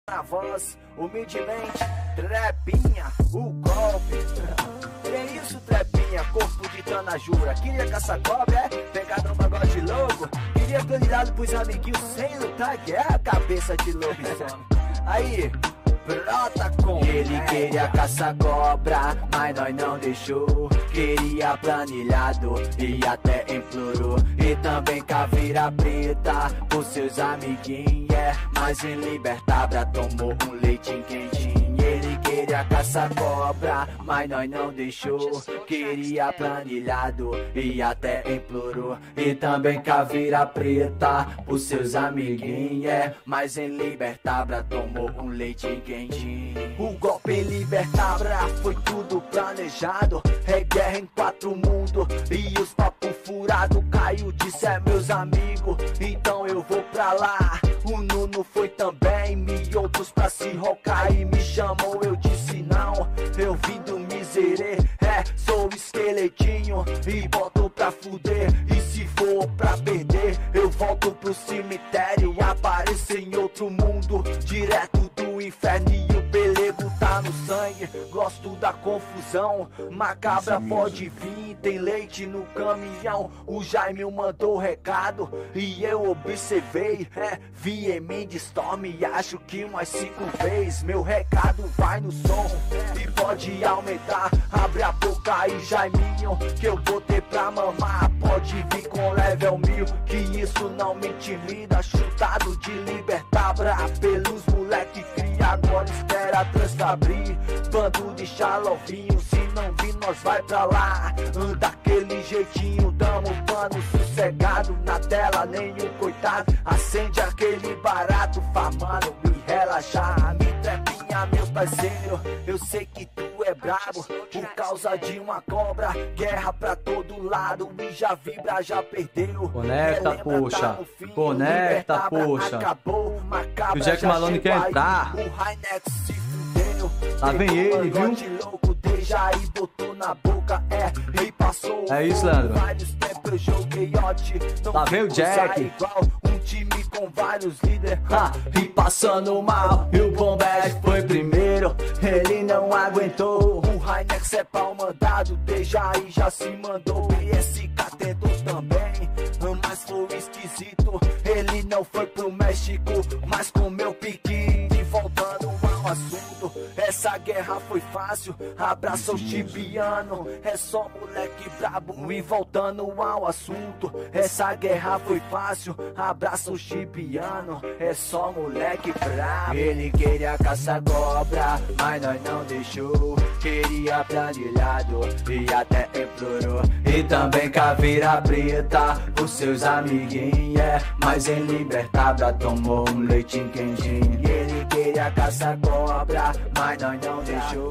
Na voz, humildemente, trepinha, o golpe. Que é isso, trepinha, corpo de tanajura. Queria caçar cobra, pegar no bagode louco. Queria prioridade pros amiguinhos sem lutar, que é a cabeça de lobisomem. Aí, brota com ele queria caçar cobra, mas nós não deixou. Queria planilhado e até implorou. E também caveira preta pros seus amiguinhos, mas em Libertabra tomou um leitinho quentinho. Ele queria caçar cobra, mas nós não deixou. Queria planilhado e até implorou. E também caveira preta pros seus amiguinhos, mas em Libertabra tomou um leitinho quentinho. O golpe em Libertabra foi tudo planejado. É guerra em 4 mundos e os papos furados. Caiu, disse é meus amigos, então eu vou pra lá. O Nuno foi também, e outros pra se rocar. E me chamou, eu disse não, eu vim do miserê. Sou esqueletinho e boto pra fuder. E se for pra perder, eu volto pro cemitério. Apareço em outro mundo, direto do inferno. E o pelego tá no sangue, gosto da confusão. Macabra pode vir, tem leite no caminhão. O Jaime mandou recado e eu observei. Vi em mim de Storm e acho que umas 5 vezes. Meu recado vai no som e pode aumentar. Abre a boca e Jaiminho, que eu botei pra mamar. Pode vir com level 1000, que isso não me intimida. Chutado de Libertabra pelos moleque cria. Agora espera transfabrir. Bando de xalovinho, se não vir nós vai pra lá. Daquele jeitinho, damos pano sossegado. Na tela nenhum coitado acende aquele barato, famando me relaxar. Me trepinha, meu parceiro, eu sei que tu é brabo por causa de uma cobra. Guerra pra todo lado e já vibra, já perdeu. Conecta, poxa. Conecta, poxa. Acabou, o Jack Malone quer entrar. O Rainex se fudeu. Lá vem ele, viu? Louco, deixa aí, botou na boca, e passou. É isso, Leandro. Vários tempos eu joguei ótimo. Lá vem o Jack. Igual um time com vários líderes. E passando mal. E o Bombete foi primeiro. Ele não aguentou. O Rainex é pau mandado. Deixa aí, já se mandou. BSK tentou também, mas foi esquisito. Ele não foi pro México, mas comeu piqui. E voltando ao assunto, essa guerra foi fácil. Abraça o chibiano, é só moleque brabo. E voltando ao assunto, essa guerra foi fácil. Abraça o chibiano, é só moleque brabo. Ele queria caçar cobra, mas nós não deixou. Queria planilhado e até implorou. E também caveira preta os seus amiguinhos, mas em Libertabra tomou um leitinho quentinho. E ele queria caçar cobra, mas nós não deixou.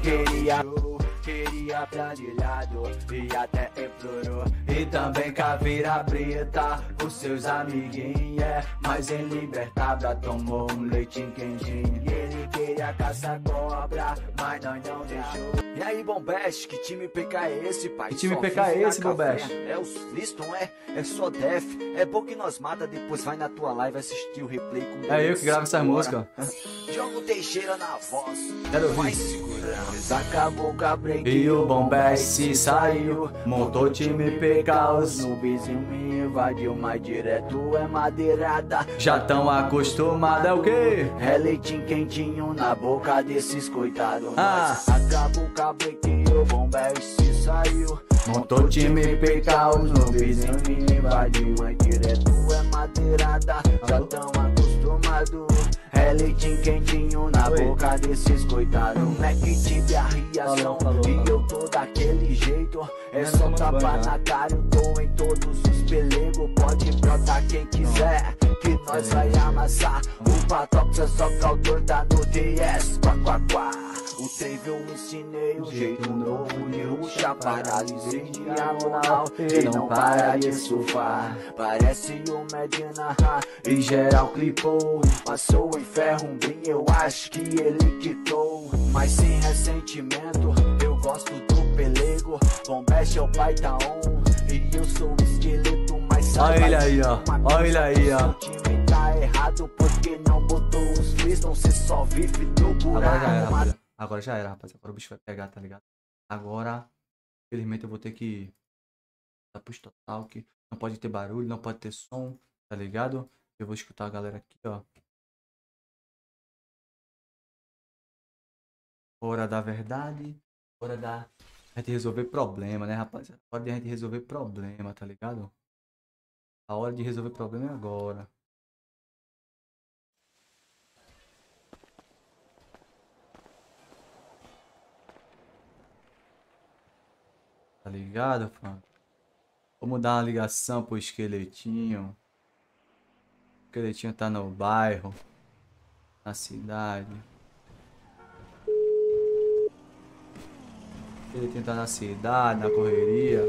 Queria planilhado e até implorou. E também caveira preta os seus amiguinhos, mas em Libertabra tomou um leitinho quentinho. E ele queria caçar cobra, mas nós não deixou. E aí, Bombeste, que time PK é esse, pai? Que time PK é esse, Bombeste? É os Liston, é só def. É bom que nós mata, depois vai na tua live assistir o replay com. É eu que gravo essas músicas. Joga o Teixeira na voz. Quero ouvir. Vai segurança, acabou com a break. E o Bombeste saiu, montou time PK. Os noobzinho me invadiu, mas direto é madeirada. Já tão acostumado, é o quê? É leitinho quentinho na boca desses coitados. Acabou com a break e o Bombeste saiu. Montou time PK, Os noobzinho me invadiu, mas direto é madeirada. Já tão acostumado. É leitinho quentinho na boca desses coitados. Mac tive a reação e eu tô daquele jeito. É só tapa na cara, eu tô em todos os pelegos. Pode brotar quem quiser, que nós vai amassar. O Patrox é só calor, tá no DS, quá, quá, quá. O trave eu ensinei um jeito novo de ruxar. Paralisei diagonal e não para de surfar. Parece o Medina e geral clipou. Passou em ferro um brim, eu acho que ele quitou. Mas sem ressentimento, eu gosto do pelego. Bombeste é o pai tá on e eu sou o esqueleto. Mas olha ele aí, ó. Olha ele aí, ó. errado porque não botou os listão, cê só vive no Agora já era, buraco. rapaziada. Agora já era, rapaziada. Agora o bicho vai pegar, tá ligado? Agora, infelizmente, eu vou ter que dar pros total, que não pode ter barulho, não pode ter som, tá ligado? Eu vou escutar a galera aqui, ó. Hora da verdade, hora da a gente resolver problema, né, rapaziada? Hora de a gente resolver problema, tá ligado? A hora de resolver problema é agora. Tá ligado, fã? Vamos dar uma ligação pro esqueletinho. O esqueletinho tá no bairro, na cidade. O esqueletinho tá na cidade, na correria.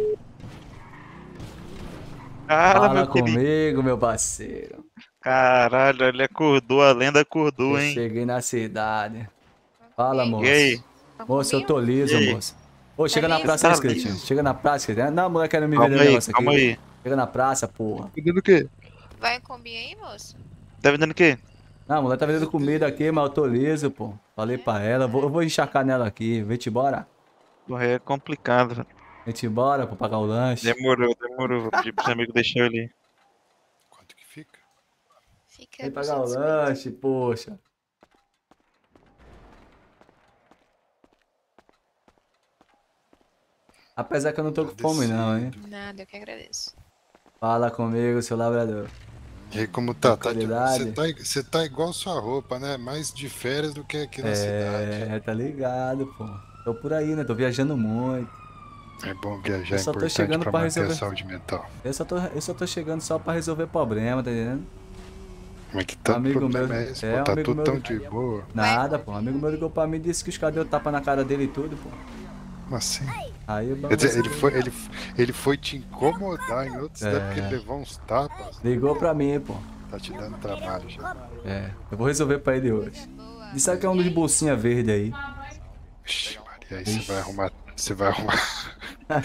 Fala, Fala meu querido. comigo, meu parceiro. Caralho, ele acordou, a lenda acordou, Eu hein? cheguei na cidade. Fala, E aí? moço. E aí? Moço, eu tô Combinho? liso, E aí? moço. Ô, chega na liso? praça aí, Tá esqueletinho. liso. Chega na praça, esqueletinho. Não, a mulher querendo me Calma vender um aí, negócio aqui. calma aí. Chega na praça, porra. Vendendo o quê? Vai combinho aí, moço? Tá vendendo o quê? Não, a mulher tá vendendo comida aqui, mas eu tô liso, pô. Falei pra ela. Eu vou encharcar nela aqui. Vem-te embora. Porra, é complicado, velho. Vem-te embora pra pagar o lanche. Demorou. Vou pedir pros amigos deixar eu ali. Quanto que fica? Fica Vem pagar o 250. lanche, poxa. Apesar que eu não tô com fome não, hein. Nada, eu que agradeço. Fala comigo, seu labrador. E aí, como tá? Tranquilidade. Você tá igual sua roupa, né? Mais de férias do que aqui na cidade. É, tá ligado, pô. Tô por aí, né? Tô viajando muito. É bom viajar, Eu é só tô importante chegando pra pra manter resolver. a saúde mental. Eu só tô chegando só pra resolver problema, tá entendendo? Como é que tanto amigo problema meu- é esse? é, Pô, um tá amigo tudo meu- tão de boa. Nada, pô. Um amigo meu ligou pra mim e disse que os caras deu tapa na cara dele e tudo, pô. Como assim? Aí eu Quer dizer, ele foi te incomodar em outros cidade porque ele levou uns tapas. ligou pra mim, pô. Tá te dando trabalho já. É, eu vou resolver pra ele hoje. Boa. Disse que é um de bolsinha verde aí. Ixi, Maria, aí você vai arrumar. Você vai arrumar.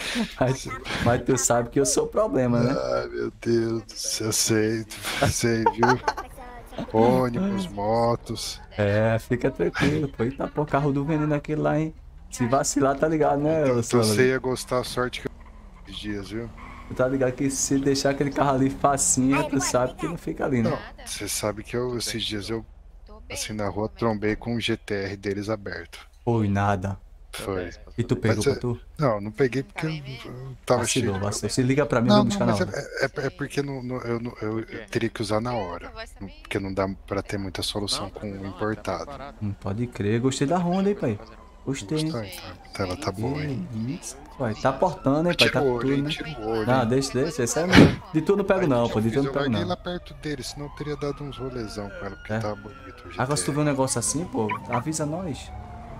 Mas tu sabe que eu sou o problema, né? Ai, meu Deus do céu, eu sei, viu? Ônibus, motos. É, fica tranquilo, pô. Eita, pô, carro do veneno aquele lá, hein? Se vacilar, tá ligado, né, Então Luciano? você ia gostar a sorte que eu esses dias, viu? Tu tá ligado que se deixar aquele carro ali facinho, tu sabe que não fica ali, né? Não, Nada. você sabe que esses dias eu, Tô bem. assim, na rua, trombei com o GTR deles aberto. Foi nada. Foi. E tu pegou Mas pra é- tu? Não peguei porque eu tava cheio. Vacilou, vacilou. Se liga pra mim, eu Não, vou não, buscar na mas hora. é porque eu teria que usar na hora. Porque não dá pra ter muita solução com o importado. Pode crer, gostei da Honda, hein, pai. Gostei, hein? Gostou, então ela tá boa, hein? Que isso, pai. Tá portando, hein, pai. Tá Tira o olho, tudo, hein? né? Tira o olho. Não, hein? deixa. Esse é meu. De tudo não pego não, pô. De tudo Eu não pego larguei não. lá perto dele, senão eu teria dado uns rolezão com ela, porque É. tava bonito o GTR. Agora se tu vê um negócio assim, pô, avisa nós.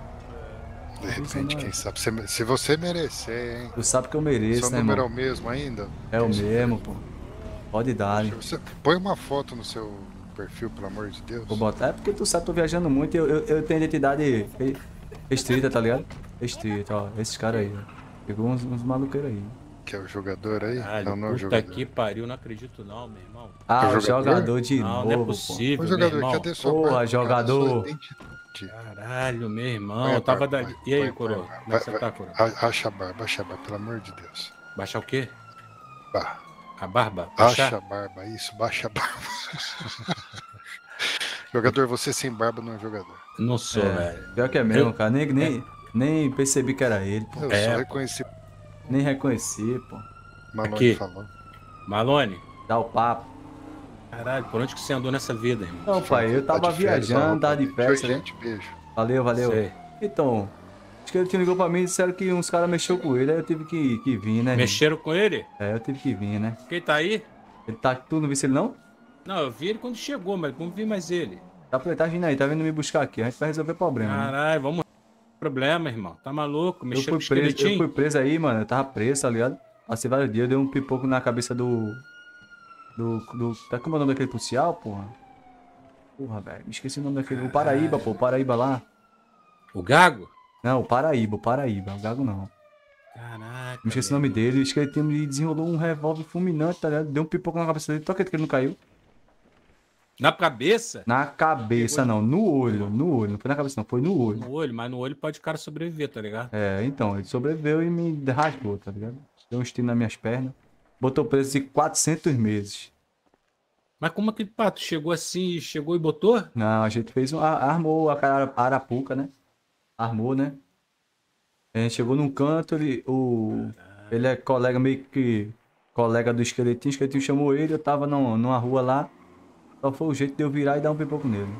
De repente, quem sabe, se você merecer, hein? Tu sabe que eu mereço, Seu né, número é irmão? o mesmo ainda? É o mesmo, pô. Pode dar, hein? Você põe uma foto no seu perfil, pelo amor de Deus. Vou botar. É porque tu sabe que eu tô viajando muito e eu tenho identidade restrita, tá ligado? Restrita, ó. Esses caras aí, ó. Pegou uns maluqueiros aí. Que é o jogador aí? Caralho, Não é o puta jogador. que pariu, não acredito não, meu irmão. Ah, É o jogador? jogador de Não, não é novo, possível, Ô, meu jogador, irmão. cadê sua Porra, marca? jogador. Sua identidade. Caralho, meu irmão, Põe a eu tava barba, dali. põe, E aí, põe, coroa? põe. Como é que você Vai, tá, coroa? Acha a barba, pelo amor de Deus. Baixar o quê? Bah, A barba? acha Baixar? a barba, isso, baixa a barba. Jogador, você sem barba não é jogador. Não sou, velho. Pior que é mesmo, cara. Nem percebi que era ele, pô. Eu É, só pô. reconheci Nem reconheci, pô. o Malone Aqui. falando. Malone, Dá o papo. caralho, por onde que você andou nessa vida, irmão? Não, pai, eu Tá tava de férias, viajando, ó, tava de Tchau, festa, né? gente, beijo. Valeu. Sei. Então, acho que ele ligou pra mim e disseram que uns caras mexeu com ele, aí eu tive que vir, né? Mexeram com ele? É, eu tive que vir, né? Quem tá aí? Ele tá. Tu não viu ele não? Não, eu vi ele quando chegou, mas não vi mais ele. Tá vindo aí, tá vindo me buscar aqui. A gente vai resolver problema, né? Caralho, vamos. Problema, irmão. Tá maluco? Eu Mexeu com fui o preso, esqueletinho? eu fui preso aí, mano. Eu tava preso, tá ligado? Passei vários dias, eu dei um pipoco na cabeça do. Tá como é o nome daquele policial, porra? Porra, velho. Me esqueci o nome daquele. O Paraíba, pô. O Paraíba lá. O Gago? Não, o Paraíba. O Gago não. Caraca. Me esqueci o meu nome dele. Acho que ele desenrolou um revólver fulminante, tá ligado? Deu um pipoco na cabeça dele. Tu acredita que ele não caiu? Na cabeça? Na cabeça, não. No olho. No olho. Não foi na cabeça, não. Foi no olho. No olho, mas no olho pode o cara sobreviver, tá ligado? É, então, ele sobreviveu e me rasgou, tá ligado? Deu um estilo nas minhas pernas. Botou preso de 400 meses. Mas como aquele pato chegou assim, chegou e botou? Não, a gente fez armou a arapuca, né? Armou, né? A gente chegou num canto, ele é colega, meio que colega do esqueletinho. O esqueletinho chamou ele, eu tava numa rua lá. Só foi o jeito de eu virar e dar um pipoco nele.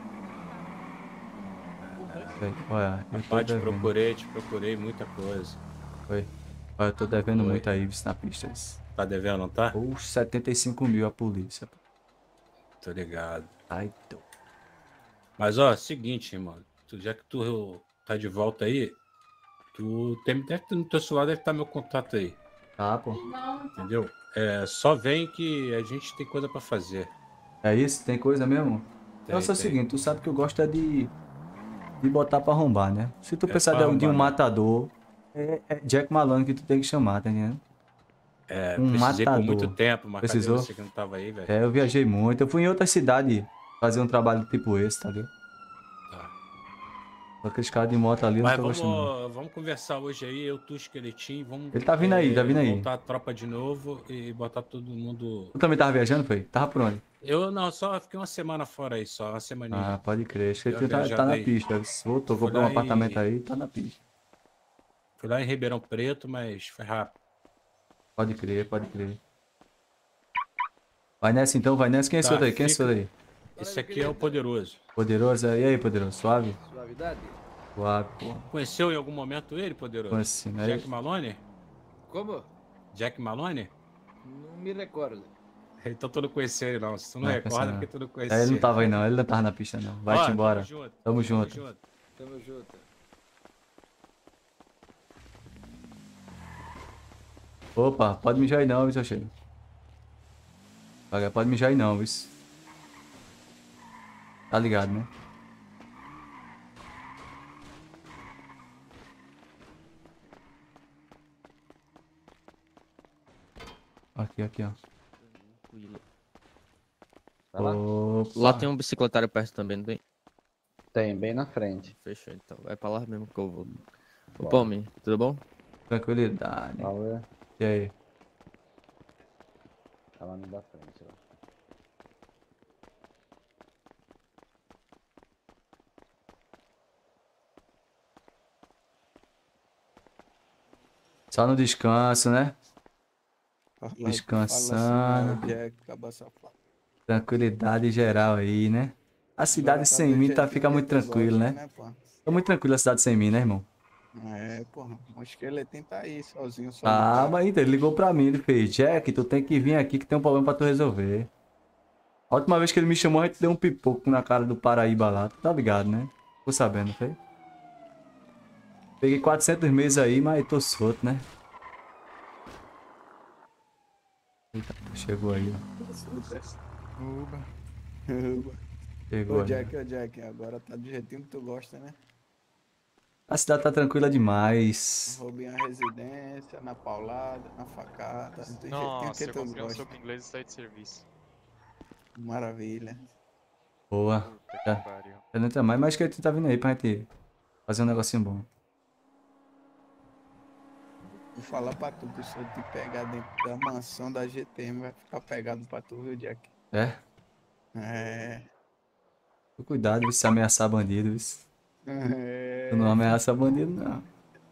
Olha, eu tô Rapaz, devendo. te procurei muita coisa. Foi. Olha, eu tô devendo Foi. muito aí, vice, na pista. Vice. Tá devendo, não tá? Ou 75 mil a polícia. Tô ligado. Ai, tô. Mas ó, seguinte, mano. Já que tu tá de volta aí, deve ter no teu celular, deve estar meu contato aí. Tá, pô. Entendeu? É, só vem que a gente tem coisa pra fazer. É isso? Tem coisa mesmo? Tem, Nossa, é o tem. seguinte, tu sabe que eu gosto é de botar pra arrombar, né? Se tu precisar pra de arrombar, um né? matador, é Jack Malone que tu tem que chamar, tá entendendo? É, Um precisei por muito matador. tempo, mas Precisou? cadê você que não tava aí, velho? É, eu viajei muito. Eu fui em outra cidade fazer um trabalho tipo esse, tá ligado? Tá. Só que aqueles caras de moto ali eu não Mas tô gostando, não. vamos conversar hoje aí, eu, tu, esqueletinho, vamos. Ele tá vindo aí, tá vindo aí. Voltar a tropa de novo e botar todo mundo. Tu também tava viajando, foi? Tava por onde? Eu não, só fiquei uma semana fora aí, só uma semaninha. Ah, pode crer. Acho que Deu ele uma tá viajada na aí. pista. Voltou, Fui comprou um lá apartamento aí, tá na pista. Fui lá em Ribeirão Preto, mas foi rápido. Pode crer, pode crer. Vai nessa então, vai nessa. Quem é esse Tá, outro aí? Quem é esse fica- outro aí? Esse aqui é o Poderoso. Poderoso? E aí, Poderoso? Suave? Suavidade? Suave, pô. Conheceu em algum momento ele, Poderoso? Conheci, né? Jack Malone? Como? Jack Malone? Não me recordo. Então tu não conheceu ele não. Se tu não Não, recorda, conheci não. porque tu não conheceu. É, ele não tava aí não, ele não tava na pista não. Vai-te embora. Tamo junto. Tamo junto. Tamo junto. Opa, pode mijar aí não, viu, seu cheiro? Pode mijar aí não, viu? Tá ligado, né? Aqui, ó. Tranquilo. Vai lá. Opa. Lá tem um bicicletário perto também, não tem? Tem, bem na frente. Fechou, então. Vai pra lá mesmo que eu vou. Ô, Bora. Palme, tudo bom? Tranquilidade. Valeu. E aí? Tá lá no da frente, ó. Só no descanso, né? Fala Descansando. assim, Jack, acaba safado. Tranquilidade geral aí, né? A cidade Agora tá sem do mim jeitinho fica que muito tu tranquilo, gosta, né? pô? Fica muito tranquilo a cidade sem mim, né, irmão? É, porra, o esqueletinho tá aí, sozinho, só. Ah, mas então, ele ligou pra mim, ele fez, Jack, tu tem que vir aqui que tem um problema pra tu resolver. A última vez que ele me chamou, a gente deu um pipoco na cara do Paraíba lá, tu tá ligado, né? Ficou sabendo, foi? Peguei 400 meses aí, mas tô solto, né? Eita, chegou aí, ó. Uba. Uba. Chegou Ô, aí. Jack, agora tá do jeitinho que tu gosta, né? A cidade tá tranquila demais. Roubei a residência, na paulada, na facada, do jeitinho Nossa, que eu tu comprei um gosta. soco inglês e saí de serviço. Maravilha. Boa. Puta que Já, pariu. já não entra mais, mas que ele tá vindo aí pra gente fazer um negocinho bom. Vou falar pra tu que se eu te pegar dentro da mansão da GTM, vai ficar pegado pra tu, viu, Jack? É? É. Cuidado, se ameaçar bandido, viu? É. Tu não ameaça bandido, não.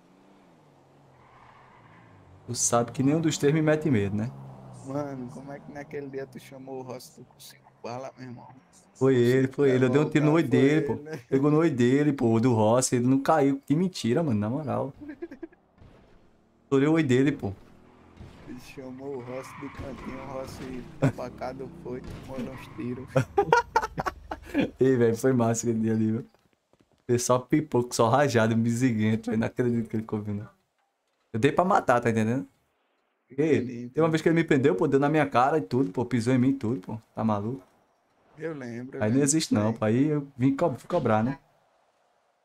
Tu sabe que nenhum dos três me mete medo, né? Mano, como é que naquele dia tu chamou o Rossi com 5 balas, meu irmão? Foi ele. Eu dei um tiro no olho Foi dele, ele, pô. né? Pegou no olho dele, pô, do Rossi. Ele não caiu. Que mentira, mano, na moral. Estourei o olho dele, pô. Ele chamou o Rossi do cantinho, o Rossi tapacado foi, tomou uns tiros. Ei, velho, foi massa aquele dia ali, viu? Pessoal pipoco, só rajado, beziguento. Eu não acredito que ele comeu, não. Eu dei pra matar, tá entendendo? Ei, tem uma vez que ele me prendeu, pô, deu na minha cara e tudo, pô, pisou em mim e tudo, pô. Tá maluco? Eu lembro. Aí não existe não, pô. Aí eu vim cobrar, né?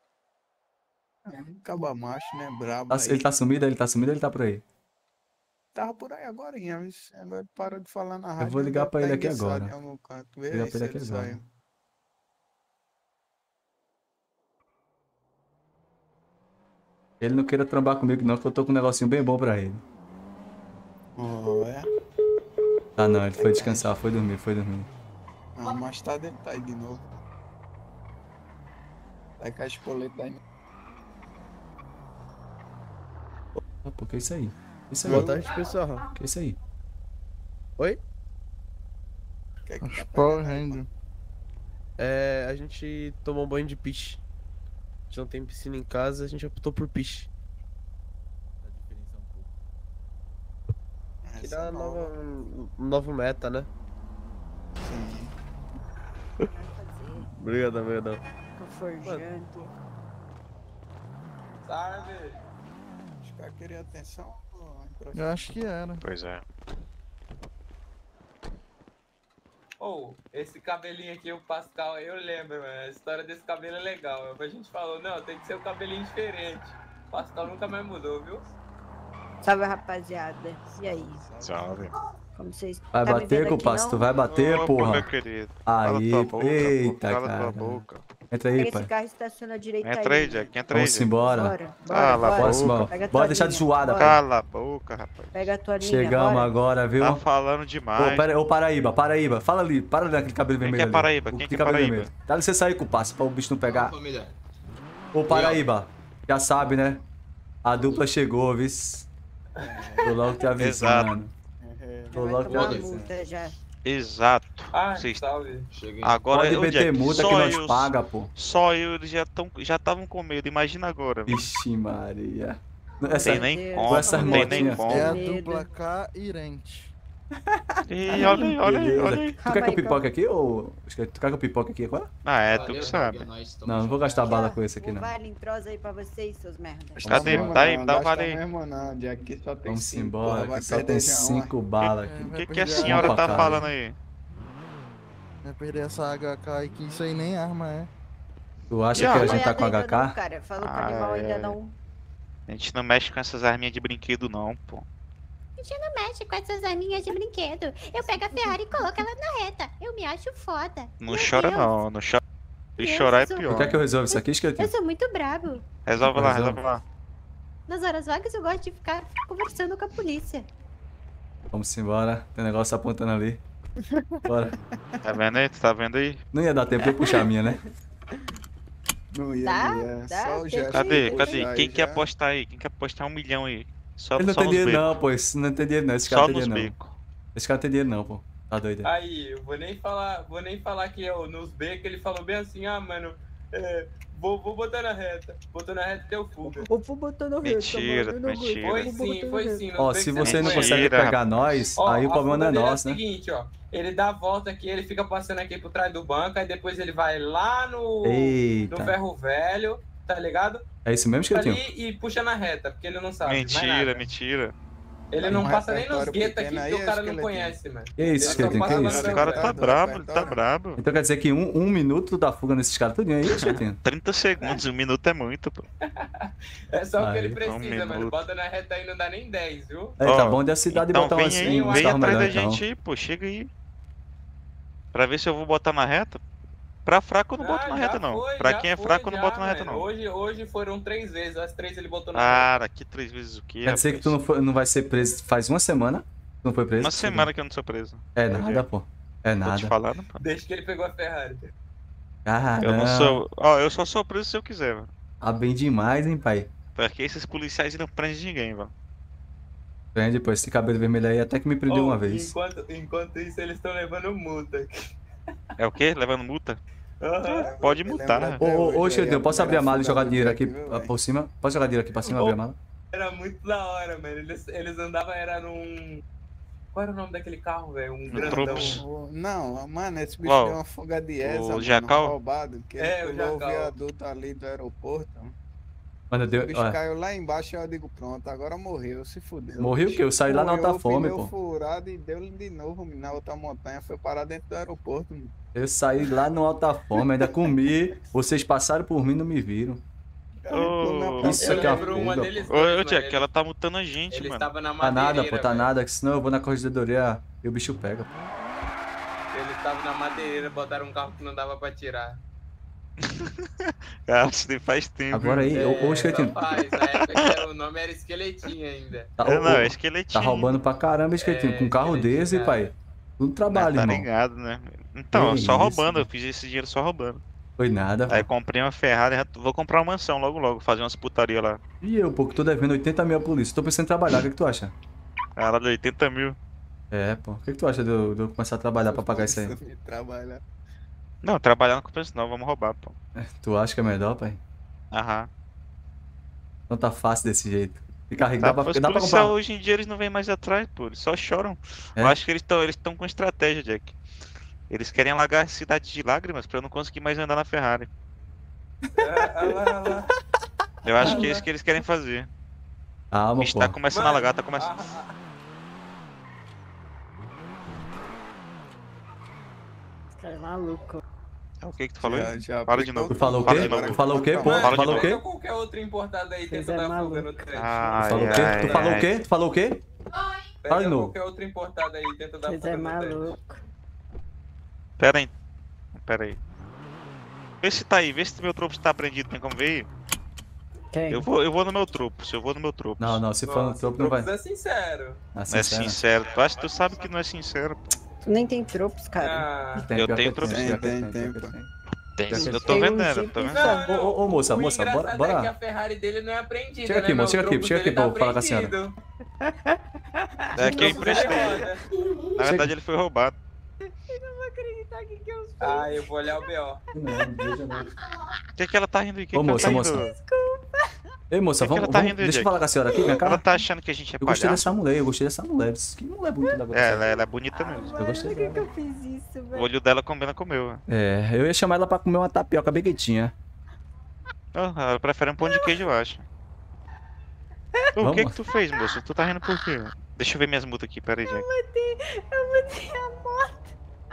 Caba macho, né? Brabo. Ele tá sumido, ele tá por aí. tava por aí agora, agora ele parou de falar na rádio. Eu vou ligar pra ele aqui agora. Em algum canto. Vê Ligar aí pra se ele aqui ele agora. saiu. Ele não queira trombar comigo não, que eu tô com um negocinho bem bom pra ele. Oh, é? Ah não, ele foi descansar, foi dormir. Ah, mais tarde ele tá aí de novo. Vai com a espoleta aí. Ah, pô, que é isso aí? Isso aí? Boa tarde, pessoal. Que é isso aí? Oi? Que é que tá Power pegando aí, Ranger. A gente tomou banho de piche. A gente não tem piscina em casa, a gente optou por piche. Que dá um novo meta, né? Sim. Obrigadão. Tô forjando. Sabe? Os caras queriam atenção. Eu acho que era. Pois é. Esse cabelinho aqui, o Pascal, eu lembro, mano. A história desse cabelo é legal. A gente falou, não, tem que ser um cabelinho diferente. O Pascal nunca mais mudou, viu? Salve, rapaziada. E aí? Salve. Como vocês... Vai tá me bater, vendo aqui, compadre? não? Tu vai bater, Opa, porra. meu querido. Aí, Cala tua boca, eita, cala cara. tua boca. Entra aí, Pega pai. esse carro e estaciona à direita Entra aí, aí. Jack, entra aí. Vamos embora. Cala a boca. Pega a Bora tua deixar de linha, zoada, bora. pai. Cala a boca, rapaz. Pega a tua linha, Chegamos bora. agora, viu? Tá falando demais. Ô, pera, ô, Paraíba. Fala ali, para ali naquele cabelo vermelho. Quem que é Paraíba? Ali. Quem O que é cabelo Paraíba? vermelho. Dá licença aí, compadre, pra o bicho não pegar. Família. Ô, Paraíba, já sabe, né? A dupla chegou, viu? Tô logo te avisando. Tô logo te Tomar avisando. multa já. Exato. Vocês... salve. Agora Pode ô, meter Jack, multa só que nós eu- paga, pô. Só eu, eles já estavam com medo, imagina agora. velho. Ixi, Maria. Não tem nem como, com essas não tem nem motinhas. como. É a dupla K Irente. Ih, olha aí. Beleza. Tu quer que eu pipoque aqui ou... Tu quer que eu pipoque aqui agora? Ah, é, tu que sabe. Não, não vou gastar bala com esse aqui, não. Vale em troça aí pra vocês, seus merda. Cadê? Não, Dá aí, não dá um gasta vale aí. mesmo não, Jack, só tem Vamos 5, embora, porra, que vai só perder tem já 5 balas aqui. O que, Vai que a perder senhora Vamos tá pra casa. falando aí? Vai perder essa HK aí, que isso aí nem arma é. Tu acha E que a arma? gente tá com Ainda não, HK? cara. Falou que Ah, animal ainda é. não. A gente não mexe com essas arminhas de brinquedo não, pô. A gente não mexe com essas arminhas de brinquedo. Eu pego a Ferrari e coloco ela na reta. Eu me acho foda. Não Meu chora Deus. não, não chora. Se Deus, chorar é eu sou- Tu pior. quer que eu resolva isso aqui, Eu Esqueletinho? sou muito brabo. Resolve lá, Resolve. resolve lá. Nas horas vagas eu gosto de ficar conversando com a polícia. Vamos embora. Tem um negócio apontando ali. Bora. Tá vendo aí? Tu tá vendo aí? Não ia dar tempo de eu puxar a minha, né? Não ia, Dá, não ia. dá, Só o tem gesto. que- Cadê? Tem Cadê? Aí Quem quer já- apostar aí? Quem quer apostar 1 milhão aí? Só, Ele não só tem nos dinheiro becos. não, pô. Isso não tem dinheiro não. Esse cara Só não tem nos dinheiro não. becos. Esse cara não tem dinheiro não, pô. Tá doido aí. Aí, eu vou nem falar que eu, nos becos, ele falou bem assim, mano, vou botar na reta. Botou na reta e deu fuga. Eu vou botar no Mentira, reta, mano. Eu não mentira. aguento. Foi sim. nos Ó, becos se você você não conhece. consegue Mentira, pegar nós, Ó, aí o a problema não é fuga dele nosso, o né? seguinte, ó. Ele dá a volta aqui, ele fica passando aqui por trás do banco, aí depois ele vai lá no Eita. ferro velho, tá ligado? É isso mesmo, Esqueletinho? Ali e puxa na reta, porque ele não sabe. mais Mentira, nada. mentira. Ele Tá não um passa nem nos repertório guetos aqui, pequeno porque aí, o cara não Esqueletinho? conhece, mano. Que isso, Ele só Esqueletinho? Que passa lá isso? no Esse cara tá Repertório, brabo, ele tá repertório. brabo. Então quer dizer que um minuto dá fuga nesses caras tudinho aí, Esqueletinho? 30 segundos, 1 minuto é muito, pô. É só o que ele Aí, precisa, um mano. minuto. Bota na reta aí, não dá nem 10, viu? Aí, tá Ó, bom de a cidade então botar vem assim, aí, uns vem carros atrás da melhores, então. gente aí, pô, chega aí. Pra ver se eu vou botar na reta. Pra fraco eu não boto na já reta, não. foi, Pra já quem é foi, fraco eu não já, boto na reta, mano. não. Hoje foram 3 vezes, as 3 ele botou na reta. Cara, que 3 vezes o quê? Quer dizer que tu rapaz? não vai ser preso faz uma semana? Tu não foi preso? Uma semana que eu não sou preso. É nada, pô. É Tô te nada. falando, pô. Desde que ele pegou a Ferrari. Eu não Caramba. sou. Ó, eu só sou preso se eu quiser, mano. Tá bem demais, hein, pai? Porque esses policiais não prendem ninguém, mano. Prende, pô, esse cabelo vermelho aí até que me prendeu Ô, uma vez. Enquanto isso, eles estão levando multa. É o quê? Levando multa? Aham. Pode Me multar. lembra né? até Ô, hoje aí, Esqueletinho, a posso abrir a primeira mala e fuga jogar do dinheiro Jack, aqui viu, velho? por cima? Posso jogar dinheiro aqui pra cima, abrir a mala? Era muito da hora, mano. Eles andavam, era num... Qual era o nome daquele carro, velho? Um grandão. Trops. Não, mano, esse bicho Qual? deu uma fuga de essa, O mano, Jacal? roubado, que É, ele o pulou o Jacal. viaduto ali do aeroporto. Mano, O deu. bicho Ó, caiu lá embaixo, eu digo, pronto, agora morreu, se fudeu. morreu o quê? Eu saí lá na Morreu, alta fome, o pneu pô. furado e deu de novo na outra montanha, foi parar dentro do aeroporto. Mano. Eu saí lá no alta fome, ainda comi. Vocês passaram por mim e não me viram. Isso aqui é uma fuga. Ô, Jack, ela tá mutando a gente, Ele mano. estava na Tá nada, madeireira, pô, tá velho. nada, que senão eu vou na corregedoria e o bicho pega. Pô. Ele estava na madeireira, botaram um carro que não dava pra tirar. Ah, isso nem faz tempo. Agora aí, ô esqueletinho. Rapaz, na época que o nome era Esqueletinho ainda. Tá, Não, é tá esqueletinho. roubando pra caramba, esqueletinho. Com um carro desse, pai. Tudo trabalho, Tá irmão. ligado, né? Então, Que só isso, roubando, mano. eu fiz esse dinheiro só roubando. Foi nada, Aí pô. comprei uma Ferrari, vou comprar uma mansão logo logo, fazer umas putaria lá. E eu, pô, que tô devendo 80 mil à polícia. Tô pensando em trabalhar, o que tu acha? Ela de 80 mil. É, pô. O que tu acha de eu começar a trabalhar pra pagar isso aí? Trabalhar. Não, trabalhar não compensa não, vamos roubar, pô. Tu acha que é melhor, pai? Aham. Não tá fácil desse jeito. Ficar rico, Tá, dá pra os comprar. policiais hoje em dia eles não vêm mais atrás, pô, eles só choram. É? Eu acho que eles estão com estratégia, Jack. Eles querem alagar a cidade de lágrimas pra eu não conseguir mais andar na Ferrari. Eu acho que é isso que eles querem fazer. Calma, O bicho pô. tá começando a alagar, tá começando. Esse cara é maluco. O que tu falou aí? Já Fala de novo. Tu falou o Fala quê? de novo. Tu falou o quê, pô? Mano, Tu falou o pega quê? qualquer outro importado aí, Vocês tenta é dar fuga maluco. no trem. Ai, Tu falou o quê? ai, Tu falou ai. o quê? Tu falou o quê? Fala Pega de novo. qualquer outro importado aí, tenta dar Vocês fuga é no trem. maluco. Pera aí. Pera aí. Vê se tá aí, vê se meu tropo tá prendido, tem como ver aí? Quem? Eu vou no meu tropo, se eu vou no meu tropo. Não, não, se for no Nossa, topo não vai. Trops é sincero. Ah, Não é sincero. sincero. Tu acha que tu sabe que não é sincero? Tu nem tem tropos, cara. Ah, Tem, Eu pior tenho que tem, tropo. pior que Tem, pior tem, que pô. Tem, Tem eu tô um vendendo, Jeep eu tô e vendendo. Ô, moça, o moça, bora, engraçado é que a bora. Ferrari dele não é apreendida, Chega aqui, né? moço, chega Mas o aqui, tropo chega aqui dele pra tá eu falar com a senhora. apreendido. É que eu O tropo dele emprestei. roda. Na verdade ele foi roubado. Eu não vou acreditar que eu fiz. Ah, eu vou olhar o B.O. Por que ela tá rindo aí? Que Ô, que ela moça, tá moça. rindo? Ei, moça, Por que vamos, ela tá vamos rindo aí, deixa eu Jack? falar com a senhora aqui, vem Ela cá. tá achando que a gente é Eu gostei palhaço. dessa mulher, eu gostei dessa mulher. Que mulher bonita da É, ela é bonita mesmo. Eu gostei Por que dela. eu fiz isso, O velho? olho dela combina com o meu. É, eu ia chamar ela pra comer uma tapioca bem quentinha. Ela prefere um pão de queijo, eu acho. Ô, o Vamos. que tu fez, moço? Tu tá rindo por quê? Deixa eu ver minhas multas aqui, pera aí, Jack. Eu botei a moto.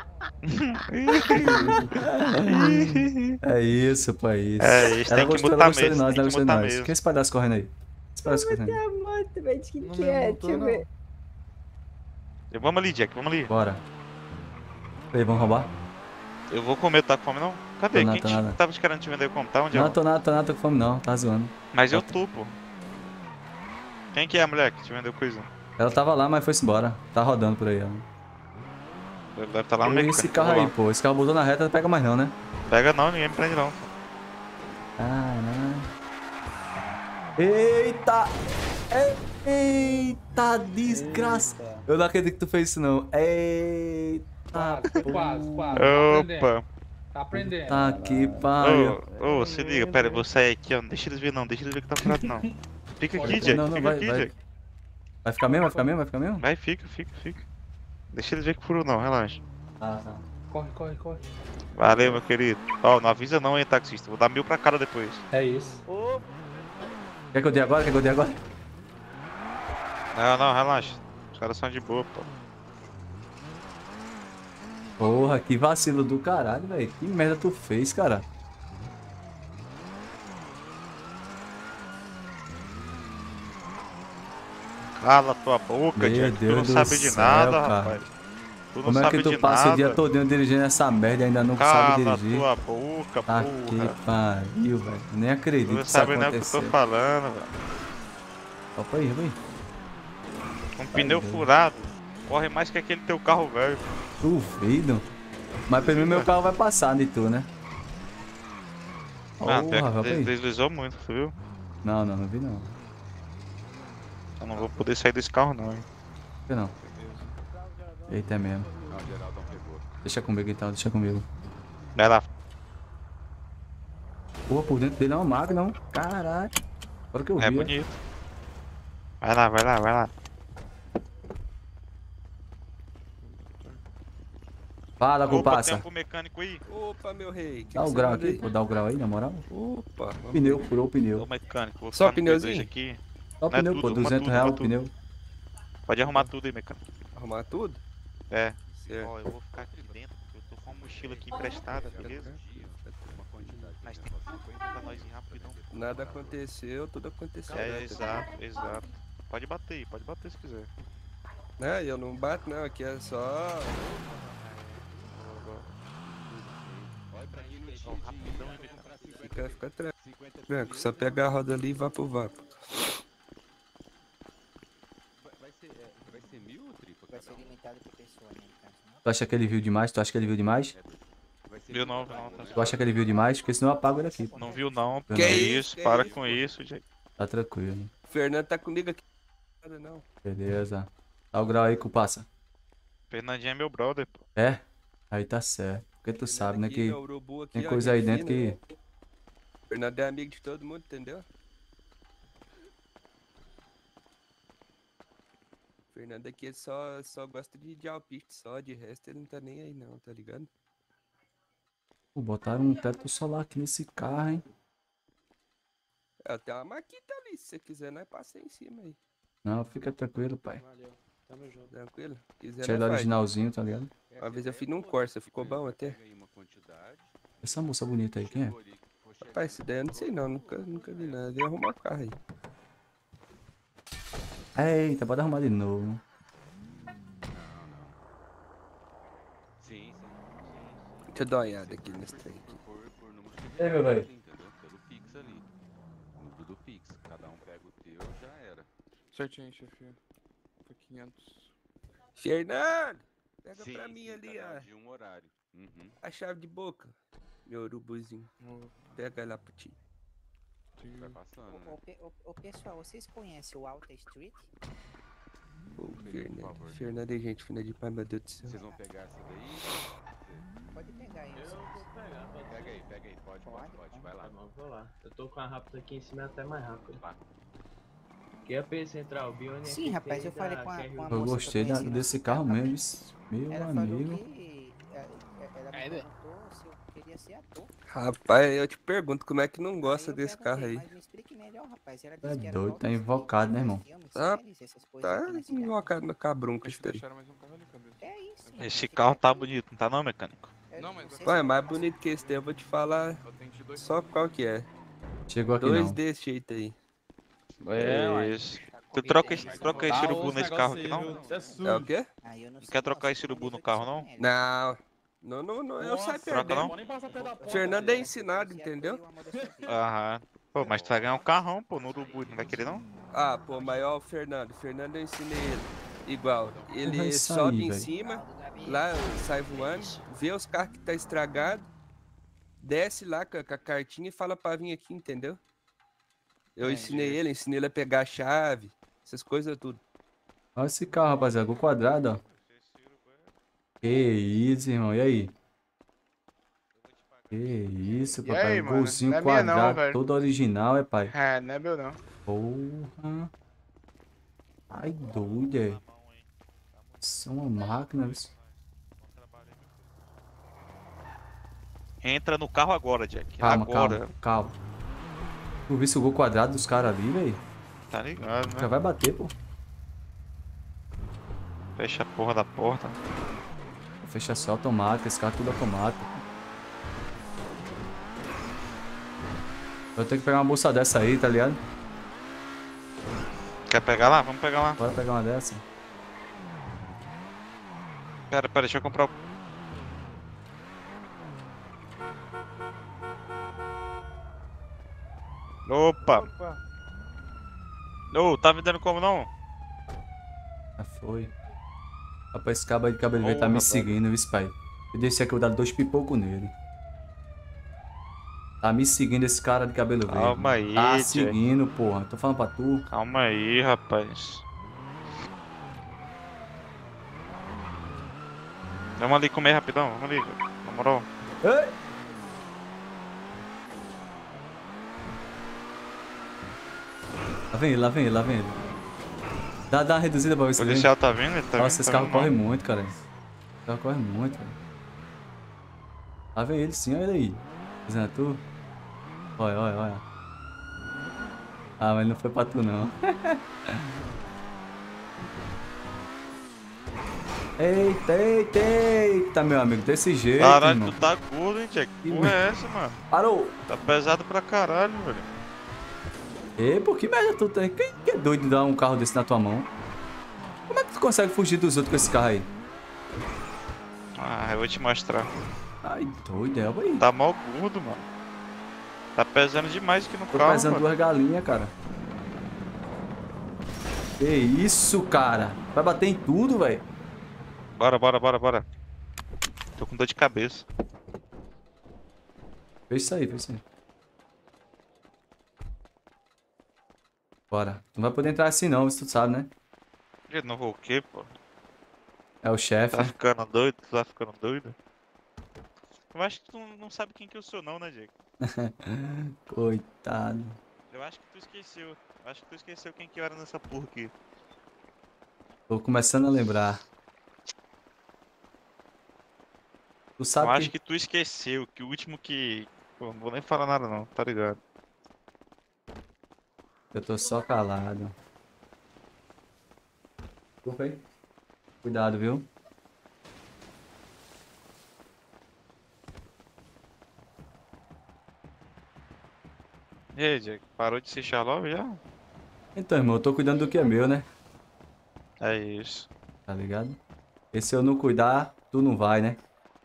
É isso, pô, é isso. É, eles Ela têm que gostou, mutar ela gostou de mesmo, nós, tem ela que gostou de mutar nós. mesmo. Quem é esse palhaço correndo aí? Esse palhaço correndo Botei aí. a moto, velho. De quem Não que me é? montou, Deixa eu não. ver. Vamos ali, Jack, vamos ali. Bora. Ei, vamos roubar? Eu vou comer, tá com fome não? Cadê? Tô nada, Quem tô nada. tava querendo te vender como? Tá onde é? Não, tô nada, tô com fome não, tá zoando. Mas eu tô, pô. Quem que é a mulher que te vendeu coisa? Ela tava lá, mas foi-se embora. Tá rodando por aí, ó. Deve estar lá no E mecânico. esse carro vou aí, lá. pô. Esse carro botou na reta, não pega mais não, né? Pega não, ninguém me prende não. Caralho. Eita! Eita, desgraça! Eu não acredito que tu fez isso, não. Eita! Quase. Opa! Tá aprendendo. Tá aqui, pariu. Ô, se liga, pera, eu vou sair aqui, ó. Não deixa eles ver não, deixa eles ver que tá furado não. Fica aqui, Jack, Não, não, fica vai, aqui, vai. Jack. Vai ficar mesmo? Vai ficar mesmo? Vai ficar mesmo? Vai, fica. Deixa eles ver que furou não, relaxa. Ah, tá. Corre. Valeu, meu querido. Ó, não avisa não, hein, taxista. Vou dar 1000 pra cara depois. É isso. Quer que eu dê agora? Não, relaxa. Os caras são de boa, pô. Porra, que vacilo do caralho, velho. Que merda tu fez, cara. Cala tua boca, Meu Jack. Tu não Deus do sabe de céu, nada, cara. rapaz. Tu não Como é sabe que tu de passa nada. o dia todinho dirigindo essa merda e ainda não Cala sabe dirigir? tua boca, Tá porra. que pariu, velho. Nem acredito Tu não que isso sabe nem o que eu tô aconteceu. falando, velho. Opa aí, vai. Um pneu furado. Corre mais que aquele teu carro velho. Duvido. Mas pelo menos meu carro vai passar de tu, né? Ah, Porra, vai aí. deslizou muito, tu viu? Não vi não. Eu não vou poder sair desse carro não, hein. Vi não. Eita, é mesmo. Deixa comigo então, deixa comigo. Vai lá. Porra, por dentro dele é uma máquina, não. Caralho. Agora que eu vi. É ó. bonito. Vai lá. Fala, Opa, comparsa. tem um pro mecânico aí. Opa, meu rei. Dá o grau aqui, pô. Dá o grau aí, na moral. Opa. Pneu, furou o pneu. Ô, mecânico, vou Só ficar no pneuzinho? P2 aqui. Só o Não é pneu, tudo, pô. arruma 200 tudo, reais o arruma tudo. pneu. Pode arrumar tudo aí, mecânico. Arrumar tudo? É. Certo. Ó, eu vou ficar aqui dentro, porque eu tô com uma mochila aqui emprestada, beleza? Mas tem 50 pra nós ir rapidão. Nada aconteceu, tudo aconteceu. Exato. Pode bater se quiser. Não, eu não bato não, aqui é só... Fica tranquilo, só pega a roda ali e vá pro vapo. Vai ser 1000 ou tripa? Vai ser limitado por pessoa, né? Tu acha que ele viu demais? Tu acha que ele viu demais? Viu não. Tu acha que ele viu demais? Porque senão eu apago ele aqui. Não viu não. Que isso? Para com isso, Jake. Tá tranquilo. Fernando tá comigo aqui. Não. Beleza. Dá o grau aí que passa. Fernandinho é meu brother, pô. É? Aí tá certo. Porque tu sabe, né, que aqui, tem ó, coisa aí dentro que... Fernando é amigo de todo mundo, entendeu? Fernando aqui só gosta de alpiste só, de resto ele não tá nem aí não, tá ligado? Pô, botaram um teto solar aqui nesse carro, hein? É, tem uma maquita ali, se você quiser, nós passa em cima aí. Não, fica tranquilo, pai. Valeu, tamo junto. Tranquilo? Quiser, Deixa ele originalzinho, tá ligado? Uma vez eu fiz num Corsa, ficou bom até. Essa moça bonita aí, quem é? Rapaz, esse daí eu não sei não, nunca vi nada. Vem arrumar o carro aí. Eita, pode arrumar de novo. Sim. Deixa eu dar uma olhada aqui nesse trem aqui. É, meu velho. Pelo Pix ali. Número do Pix. Cada um pega o teu, já era. Certinho, chefinho. Foi 500. Fernando! Pega Sim, pra mim ali, cada ó. um de um horário. Uhum. A chave de boca. Meu urubuzinho. Pega lá pro ti. Vai passando, né? Ô, pessoal, vocês conhecem o Alta Street? Pô, Fernando é gente fina de pai, meu Deus do céu. Vocês vão pegar essa daí? Pode pegar aí. Eu vou pegar. Pega aí. Pode. Vai lá. Não, vou lá. Eu tô com a rápida aqui em cima, é até mais rápido. Que é P Central Bione. Sim, rapaz, eu falei com a moça. Eu gostei desse carro mesmo. Meu amigo. Ela perguntou se eu queria ser ator. Rapaz, eu te pergunto como é que não gosta desse carro aí. Mas me explique melhor, rapaz. Ela É disse que era doido, tá invocado, né, irmão? Tá invocado no cabrunco isso daí. É isso. Esse carro tá bonito, não tá não, mecânico? Ué, mais bonito que esse daí, eu vou te falar só qual que é. Chegou aqui Dois não. desse jeito aí. Isso. Tu troca esse urubu nesse carro aqui, não? É o quê? Não quer trocar esse urubu no carro, não? Não, eu saio Troca não? perdendo. Fernando é ensinado, entendeu? Aham. Pô, mas tu vai ganhar um carrão, pô, no urubu, não vai querer não? Ah, pô, mas ó, o Fernando eu ensinei ele. Igual, ele Vai sair, sobe em véio. cima, lá sai voando, vê os carros que tá estragado, desce lá com a cartinha e fala pra vir aqui, entendeu? Eu ensinei ele a pegar a chave, essas coisas tudo. Olha esse carro, rapaziada. Gol quadrado, ó. Que isso, irmão. E aí? Que isso, E papai. aí, mano? Golzinho Não é minha não, quadrado, velho. todo original, é, pai? É, não é meu não. Porra. Ai, doido, é. Isso é uma máquina, isso. Entra no carro agora, Jack. Calma, Agora. calma. Tu viu o gol quadrado dos caras ali, velho? Tá ligado, né? Já vai bater, pô. Fecha a porra da porta. Fecha só automático, esse carro é tudo automático. Eu tenho que pegar uma bolsa dessa aí, tá ligado? Quer pegar lá? Vamos pegar lá. Bora pegar uma dessa. Pera, deixa eu comprar o... Opa! Ô, tá me dando como não? Já foi. Rapaz, esse cabo aí de cabelo verde tá me seguindo, viu, pai? Eu desci aqui, eu vou dar 2 pipocos nele. Tá me seguindo esse cara de cabelo verde. Calma aí, tá Jack. seguindo, porra. Tô falando pra tu. Calma aí, rapaz. Vamos ali comer rapidão, vamos ali, na moral. Ei! Lá vem ele. Dá uma reduzida pra ver se O policial tá vindo? Ele tá Nossa, vindo, esse tá carro vindo, corre não. muito, cara. Esse carro corre muito, velho. Lá vem ele sim, olha ele aí. Dizendo tu. Olha. Ah, mas não foi pra tu não. Eita, meu amigo, desse jeito, Caralho, irmão. tu tá gordo, hein, Jack? Que porra é essa, mano? Parou. Tá pesado pra caralho, velho. Ei, pô, que merda tu tem? Quem que é doido de dar um carro desse na tua mão? Como é que tu consegue fugir dos outros com esse carro aí? Ah, eu vou te mostrar. Ai, doido, é, aí. Tá mal gordo, mano. Tá pesando demais aqui no Tô carro, pesando mano. 2 galinhas, cara. Que isso, cara? Vai bater em tudo, velho. Bora. Tô com dor de cabeça. Fez isso aí. Bora. Não vai poder entrar assim não, se tu sabe, né? De novo o quê, pô? É o chefe. Tá ficando doido? Tu tá ficando doido? Eu acho que tu não sabe quem que eu sou não, né, Diego? Coitado. Eu acho que tu esqueceu. Eu acho que tu esqueceu quem que eu era nessa porra aqui. Tô começando a lembrar. Tu sabe Eu acho que tu esqueceu que o último que... Pô, não vou nem falar nada não, tá ligado? Eu tô só calado. Desculpa aí. Cuidado, viu? E aí, Diego? Parou de ser Xalov já? Então, irmão, eu tô cuidando do que é meu, né? É isso. Tá ligado? E se eu não cuidar, tu não vai, né?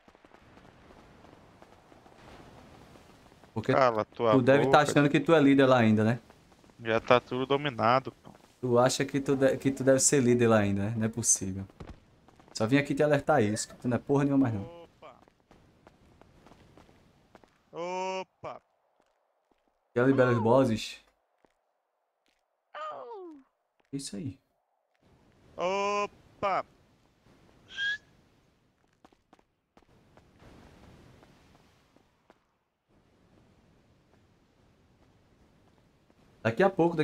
Porque Cala tua tu deve estar boca, achando que tu é líder lá ainda, né? Já tá tudo dominado, pô. Tu acha que que tu deve ser líder lá ainda, né? Não é possível. Só vim aqui te alertar isso, que tu não é porra nenhuma mais não. Opa! Quer liberar os bosses? Isso aí. Opa! Daqui a pouco.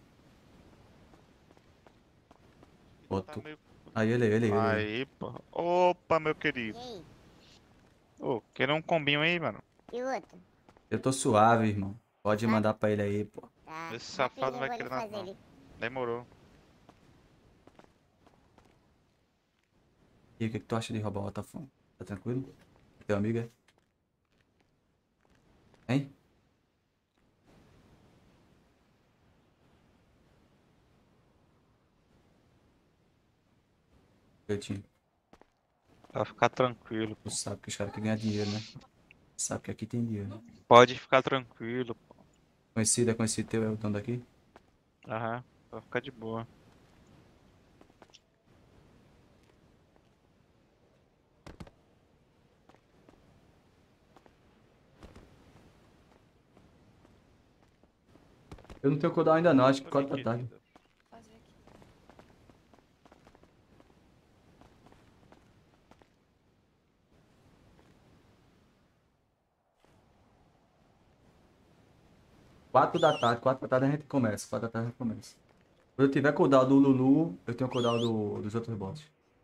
Ó, tu... Aí, ele. Aí, pô. Opa, meu querido. Ô, quer um combinho aí, mano? E o outro? Eu tô suave, irmão. Pode mandar pra ele aí, pô. Tá. Esse safado rapidinho vai eu querer vou nada, fazer não. ali. Demorou. E o que tu acha de roubar o Otafone? Tá tranquilo? Teu amigo é? Hein? Gatinho. Vai ficar tranquilo. Tu sabe que os caras querem ganhar dinheiro, né? Sabe que aqui tem dinheiro, né? Pode ficar tranquilo, pô. Conhecido, é conhecido teu, é o dono daqui? Aham, vai ficar de boa. Eu não tenho cooldown ainda não, acho que 4 da tarde. Quatro da tarde a gente começa. 4 da tarde a gente começa. Quando eu tiver cooldown do Lulu, eu tenho cooldown dos outros bosses.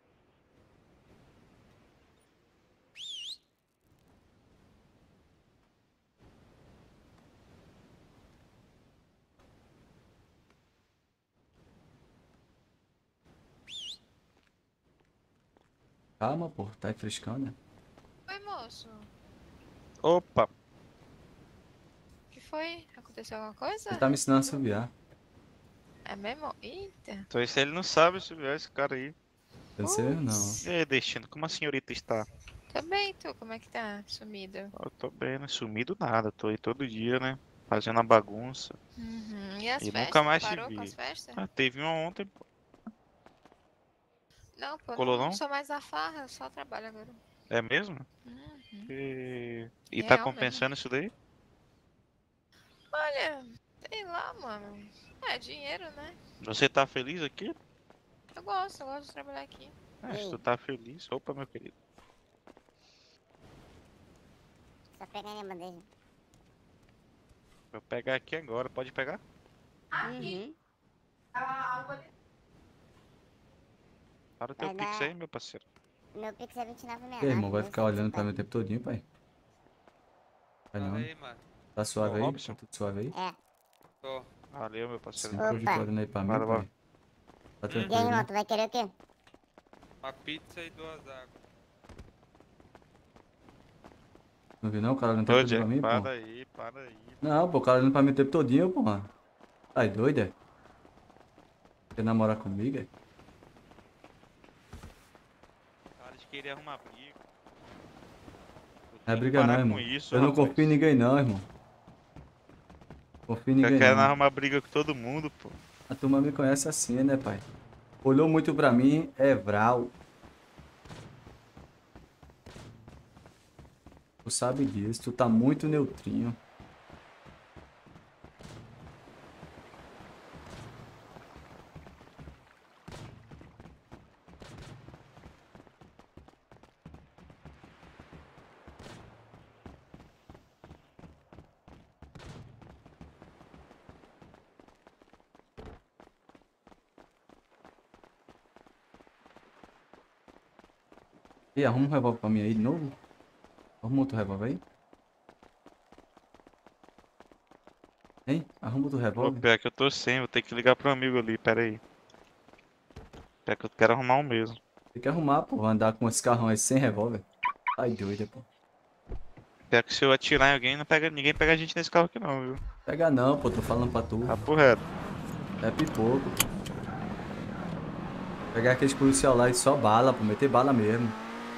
Calma, pô, tá refrescando, né? Oi, moço. Opa! O que foi? Aconteceu alguma coisa? Ele tá me ensinando a assoviar. É mesmo? Eita. Então esse ele não sabe subir esse cara aí. Eu não sei mesmo não. E aí, Destino, como a senhorita está? Tô bem, tu? Como é que tá? Sumido. Eu tô bem, né? Sumido nada. Tô aí todo dia, né? Fazendo a bagunça. Uhum. E as E festas? nunca mais te Parou vi. com as festas? Ah, teve uma ontem, pô. Não, pô, Colou não não? sou mais a farra, eu só trabalho agora. É mesmo? Uhum. E tá Real compensando isso daí? Olha, sei lá, mano. É dinheiro, né? Você tá feliz aqui? Eu gosto de trabalhar aqui. Se tu tá feliz. Opa, meu querido. Só pegar minha bandeja. Vou pegar aqui agora. Pode pegar? Uhum. Para o teu Vai pix dar- aí, meu parceiro. Meu Pix é 29,69. E aí, irmão, vai ficar olhando pra mim o tempo todinho, pai? Vai não. aí, mano. Tá suave Ô, aí? Robson. Tá tudo suave aí? É. Tô. Valeu, meu parceiro. Sempre hoje olhando aí pra mim, Bora, bora. pai. Tá E aí, tranquilo, irmão, né? tu vai querer o quê? Uma pizza e 2 águas. Não viu não? O cara olhando Ô, pra Jack, mim, para pô. aí, para aí. Não, pô, o cara olhando pra mim o tempo todinho, pô. Tá doido, é? Quer namorar comigo, é? Cara, de querer arrumar briga. Não é briga não, parar irmão. com isso, Eu não rapaz. confio em ninguém não, irmão. Confio em Eu ninguém quero não. arrumar briga com todo mundo, pô. A turma me conhece assim, né, pai? Olhou muito pra mim, é Vral. Tu sabe disso, tu tá muito neutrinho. E arruma um revólver pra mim aí de novo. Arruma outro revólver aí. Hein? Arruma outro Pô, revólver. pior que eu tô sem, vou ter que ligar pro amigo ali, pera aí. Pior que eu quero arrumar um mesmo. Tem que arrumar, pô. Vai andar com esse carrão aí sem revólver. Ai, doida, pô. Pior que se eu atirar em alguém, ninguém pega a gente nesse carro aqui não, viu? Pega não, pô. Tô falando pra tu. Papo reto. É pipoco. Pegar aqueles policial lá e só bala, pô. Meter bala mesmo.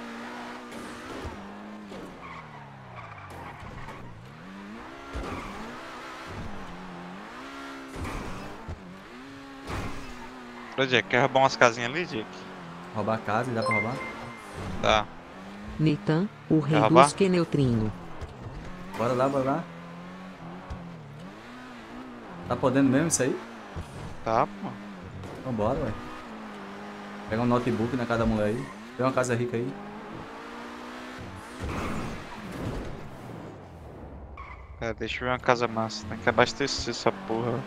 Ô, Jack, quer roubar umas casinhas ali, Jack? Roubar a casa, dá pra roubar? Tá. Nitan, o rei roubar? dos Queneutrinho. Bora lá, bora lá. Tá podendo mesmo isso aí? Tá, pô. Então bora, ué. Pega um notebook na casa da mulher aí. Tem uma casa rica aí. É, deixa eu ver uma casa massa. Tem que abastecer essa porra.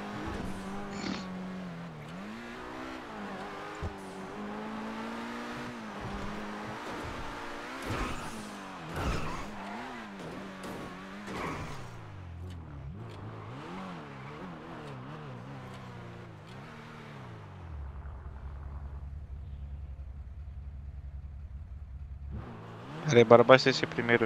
Peraí, bora abastecer primeiro.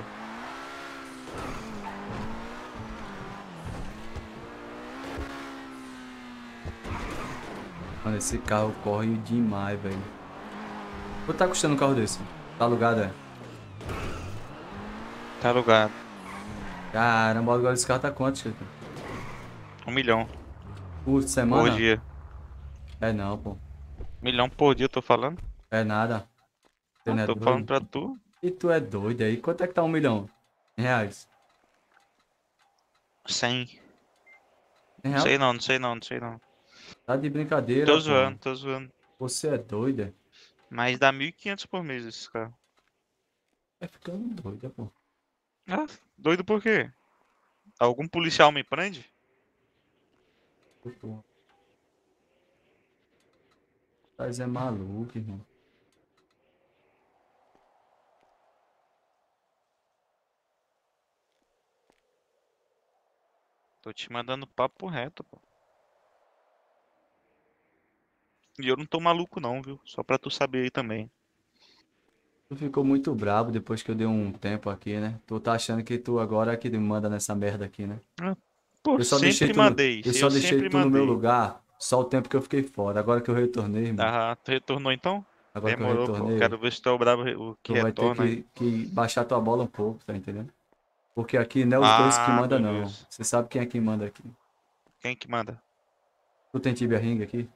Mano, esse carro corre demais, velho. Quanto tá custando um carro desse? Tá alugado, é? Tá alugado. Caramba, agora esse carro tá quanto, Chico? 1 milhão. Por semana? Por dia. É não, pô. 1 milhão por dia, eu tô falando? É nada. Você não é Tô doido? falando pra tu. E tu é doido aí? Quanto é que tá 1 milhão? Em reais? 100. Em Não real? sei não, não sei não, não sei não. Tá de brincadeira, Tô pô. zoando, tô zoando. Você é doido, é? Mas dá 1.500 por mês esse carro. É ficando doido, pô. Ah, doido por quê? Algum policial me prende? Pô. Mas é maluco, irmão. Tô te mandando papo reto, pô. E eu não tô maluco não, viu? Só pra tu saber aí também. Tu ficou muito brabo depois que eu dei um tempo aqui, né? Tu tá achando que tu agora é que manda nessa merda aqui, né? Pô, Eu só sempre deixei tu, mandei. eu só eu deixei sempre tu no meu mandei. lugar só o tempo que eu fiquei fora. Agora que eu retornei, irmão. Ah, tu retornou então? Agora que eu Demorou, pô. retornei, Quero ver se tu é o brabo o que tu vai ter retorna aí. que baixar tua bola um pouco, tá entendendo? Porque aqui não é os dois que mandam, não. beleza. Você sabe quem é que manda aqui. Quem que manda? Tu tem Tibia Ring aqui?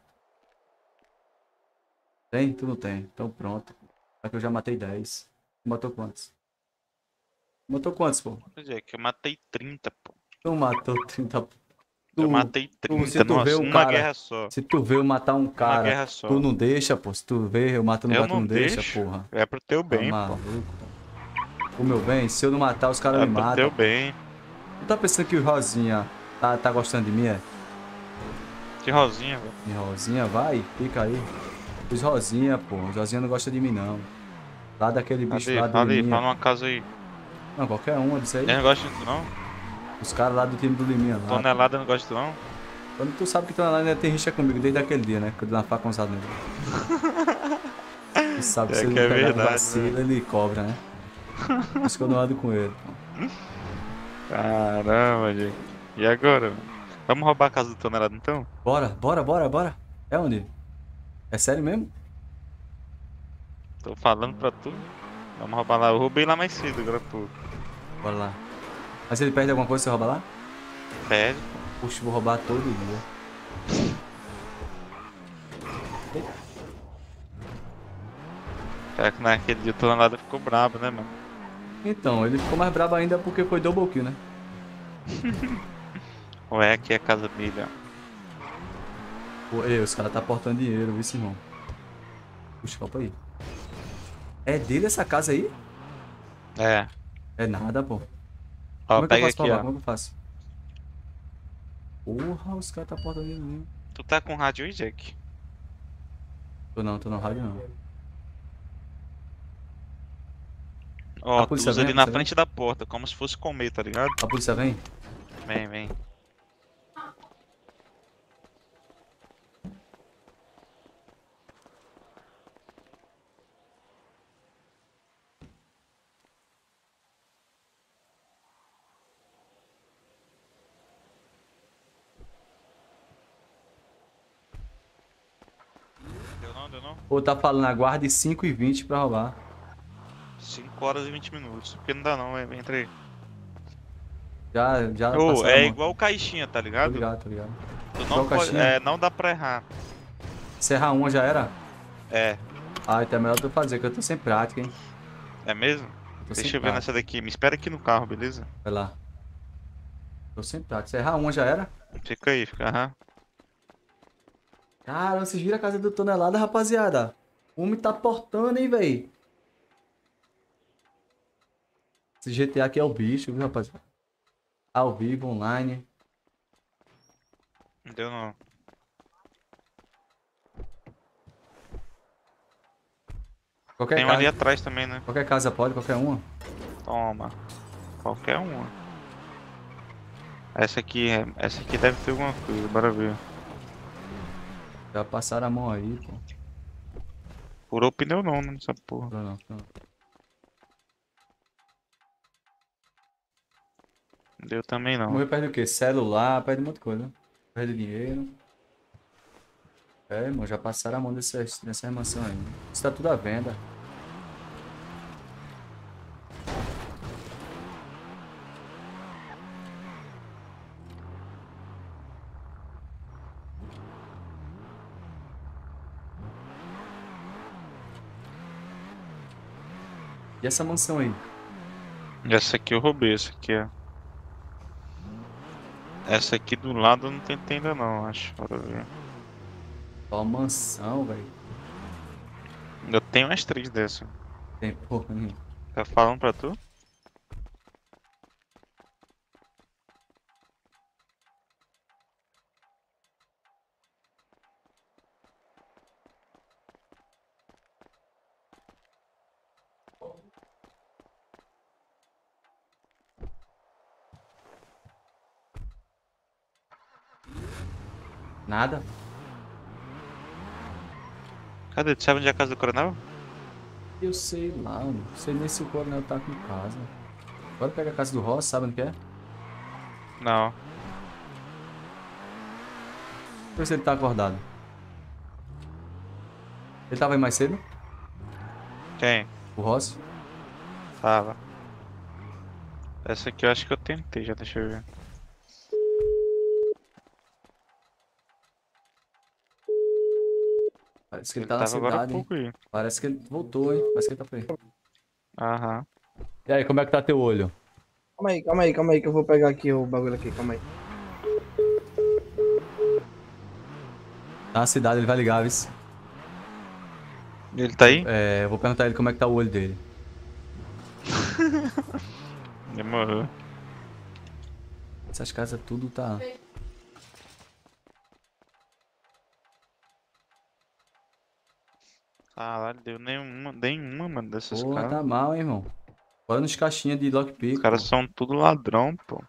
Tem? Tu não tem. Então pronto. Só que eu já matei 10. Tu matou quantos? Matou quantos, pô? Pois é, que eu matei 30, pô. Tu matou 30. Eu matei 30, se tu vê nossa, o numa cara, guerra só. Se tu vê eu matar um cara, guerra só. tu não deixa, pô. Se tu vê eu matando um Eu cara, tu não não deixa, deixo. porra. É pro teu Tá bem, pô. maluco, pô. O meu bem, se eu não matar, os caras É me pro matam. teu bem. Tu tá pensando que o Rosinha tá gostando de mim, é? Que Rosinha, velho. E Rosinha, vai, fica aí. Os Rosinha, pô. Os Rosinha não gostam de mim, não. Lá daquele bicho Cadê? lá do Fala aí, Liminha. fala uma casa aí. Não, qualquer uma disso aí. Eles não gostam de tu não? Os caras lá do time do Liminha lá. Tonelada não gosta de tu não? Quando tu sabe que Tonelada ainda tem rixa comigo desde aquele dia, né? Que eu dei uma facãozada nele. Ele sabe que É se ele que é não pegar verdade, vacilo, ele cobra, né? Por isso que eu não ando com ele. Caramba, gente. E agora? Vamos roubar a casa do Tonelado então? Bora. É onde? É sério mesmo? Tô falando pra tu. Vamos roubar lá. Eu roubei lá mais cedo, agora pô. Bora lá. Mas ele perde alguma coisa se você roubar lá? Pede. Puxa, vou roubar todo dia. É que naquele dia o Tonelado ficou brabo, né, mano? Então, ele ficou mais brabo ainda porque foi double kill, né? Ué, aqui é a casa dele, ó. Pô, ei, os caras tá aportando dinheiro, viu, irmão? Puxa, calma aí. É dele essa casa aí? É. É nada, pô. Ó, Como é que eu pega faço pra aqui, roubar? ó. Como é que eu faço? Porra, os caras tá aportando dinheiro mesmo. Tu tá com rádio aí, Jack? Tô no rádio não. Ó, A tu polícia usa vem, ali a na polícia frente da porta, como se fosse comer, tá ligado? A polícia vem? Vem, vem. Deu não? Ou tá falando, aguarde 5h20 pra roubar. 5 horas e 20 minutos. Porque não dá não, entra aí. Já Ô, passaram a é mão. igual caixinha, tá ligado? Tô ligado. Tu Igual não pode, caixinha? não dá pra errar. Serra 1 já era? É. Ah, então é melhor tu fazer, que eu tô sem prática, hein? É mesmo? Tô Deixa sem eu ver prática. nessa daqui. Me espera aqui no carro, beleza? Vai lá. Tô sem prática. Serra 1 já era? Fica aí, fica. Aham. Cara, vocês viram a casa do Tonelada, rapaziada? O homem tá portando, hein, véi? Esse GTA aqui é o bicho, viu, rapaziada? Ao vivo, online. Não deu não. Qualquer Tem um casa. ali atrás também, né? Qualquer casa pode, qualquer uma. Toma. Qualquer uma. Essa aqui deve ter alguma coisa, bora ver. Já passaram a mão aí, pô. Furou o pneu não, nessa porra. Não. Deu também não. Morreu perde o quê? Celular, perde um monte de coisa, né? Perde dinheiro. É, irmão, já passaram a mão nessa mansão aí. Isso tá tudo à venda. E essa mansão aí? Essa aqui eu roubei, essa aqui, ó. Essa aqui do lado eu não tentei ainda não, acho. Bora ver. Só mansão, velho. Eu tenho umas 3 dessas. Tem porra nenhuma. Tá falando pra tu? Nada? Cadê? Tu sabe onde é a casa do coronel? Eu sei lá, mano. Não sei nem se o coronel tá aqui em casa. Agora pega a casa do Ross, sabe onde que é? Não. Deixa eu ver se ele tá acordado. Ele tava aí mais cedo? Quem? O Ross? Tava. Essa aqui eu acho que eu tentei já, deixa eu ver. Parece que ele tá na tava agora há cidade, hein? pouco aí. Parece que ele voltou, hein? Parece que ele tá por aí. Aham. E aí, como é que tá teu olho? Calma aí, que eu vou pegar aqui o bagulho aqui, calma aí. Tá na cidade, ele vai ligar, viu? Ele tá aí? É, eu vou perguntar a ele como é que tá o olho dele. Demorou. Essas casas tudo tá... Caralho, deu nenhuma, mano, dessas Porra, caras. tá mal, hein, irmão. Bora nos caixinhas de lockpick. Os caras são tudo ladrão, pô.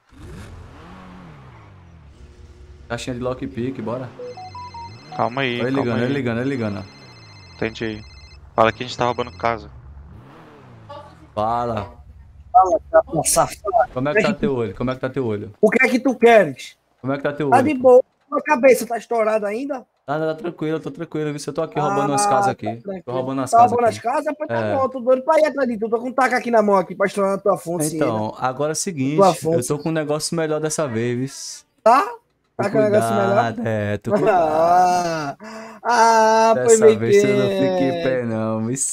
Caixinha de lockpick, bora. Calma aí, Olha ele calma ligando, aí. ele ligando, ele ligando. Entende aí. Fala que a gente tá roubando casa. Fala. Fala, capa safado. Como é que tá teu olho? Como é que tá teu olho? O que é que tu queres? Como é que tá teu Tá de olho? boa. Tua cabeça tá estourada ainda? Tá tranquilo, eu tô tranquilo. Viu? Eu tô aqui roubando umas casas aqui. Tô roubando umas Tá casas roubando aqui. as casas? Pois tá É. bom, tô doido pra ir atrás de tu. Tô com um taco aqui na mão aqui pra estourar na tua fonte. Então, agora é o seguinte, Tua eu fonte. tô com um negócio melhor dessa vez. Tá? Tô Tá com um negócio melhor? cuidado, tô cuidado. Pois Dessa bem vez você não fica em que... pé, não, mas...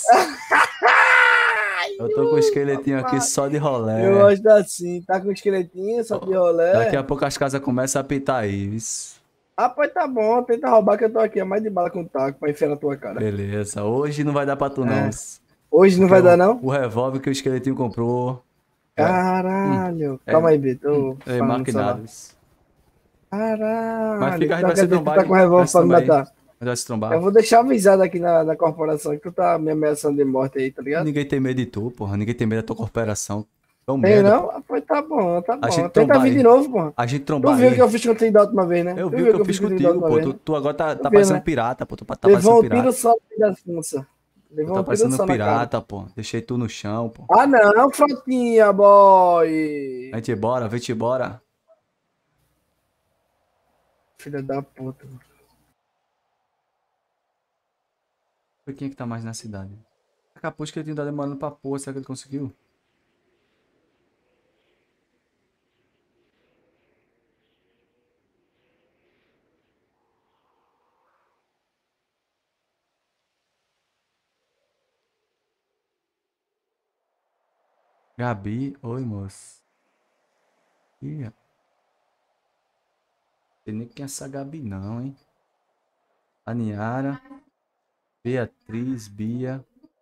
Eu tô com um esqueletinho aqui só de rolé. Eu gosto assim. Tá com um esqueletinho, só de rolé. Daqui a pouco as casas começam a apitar aí, vis. Pois tá bom. Tenta roubar que eu tô aqui. É mais de bala com taco pra enfiar na tua cara. Beleza, hoje não vai dar pra tu, não. Hoje não vai dar, não? O revólver que o esqueletinho comprou. Caralho. Calma aí, Bito. Tô É falando no celular. maquinado. Caralho. Mas fica aí, Então vai quer se dizer que tu trombar tá aí. com revólver Vai se pra me trombar aí. matar. Vai se trombar. Eu vou deixar avisado aqui na corporação que tu tá me ameaçando de morte aí, tá ligado? Ninguém tem medo de tu, porra. Ninguém tem medo da tua cooperação. Tão Tem merda, não? Pois tá bom, tá A gente bom. Tenta trombar vir aí. de novo, porra. A gente Tu trombar viu o aí. que eu fiz contigo da última vez, né? Eu Tu vi viu o que eu fiz da contigo, última pô. vez, né? Tu agora tá viu, parecendo né? pirata, pô. Tu tá Levou parecendo um tiro pirata. só da funça. Tu Levou tá um tiro parecendo só na cara. pirata, pô. Deixei tu no chão, pô. Ah não, Frotinha, boy. Vem-te embora, vem-te embora. Filha da puta. Quem é que tá mais na cidade? Capuz que ele tá demorando pra porra. Será que ele conseguiu? Gabi, oi, moço. Ih, rapaz. Não sei nem quem é essa Gabi, não, hein? A Niara, Beatriz, Bia.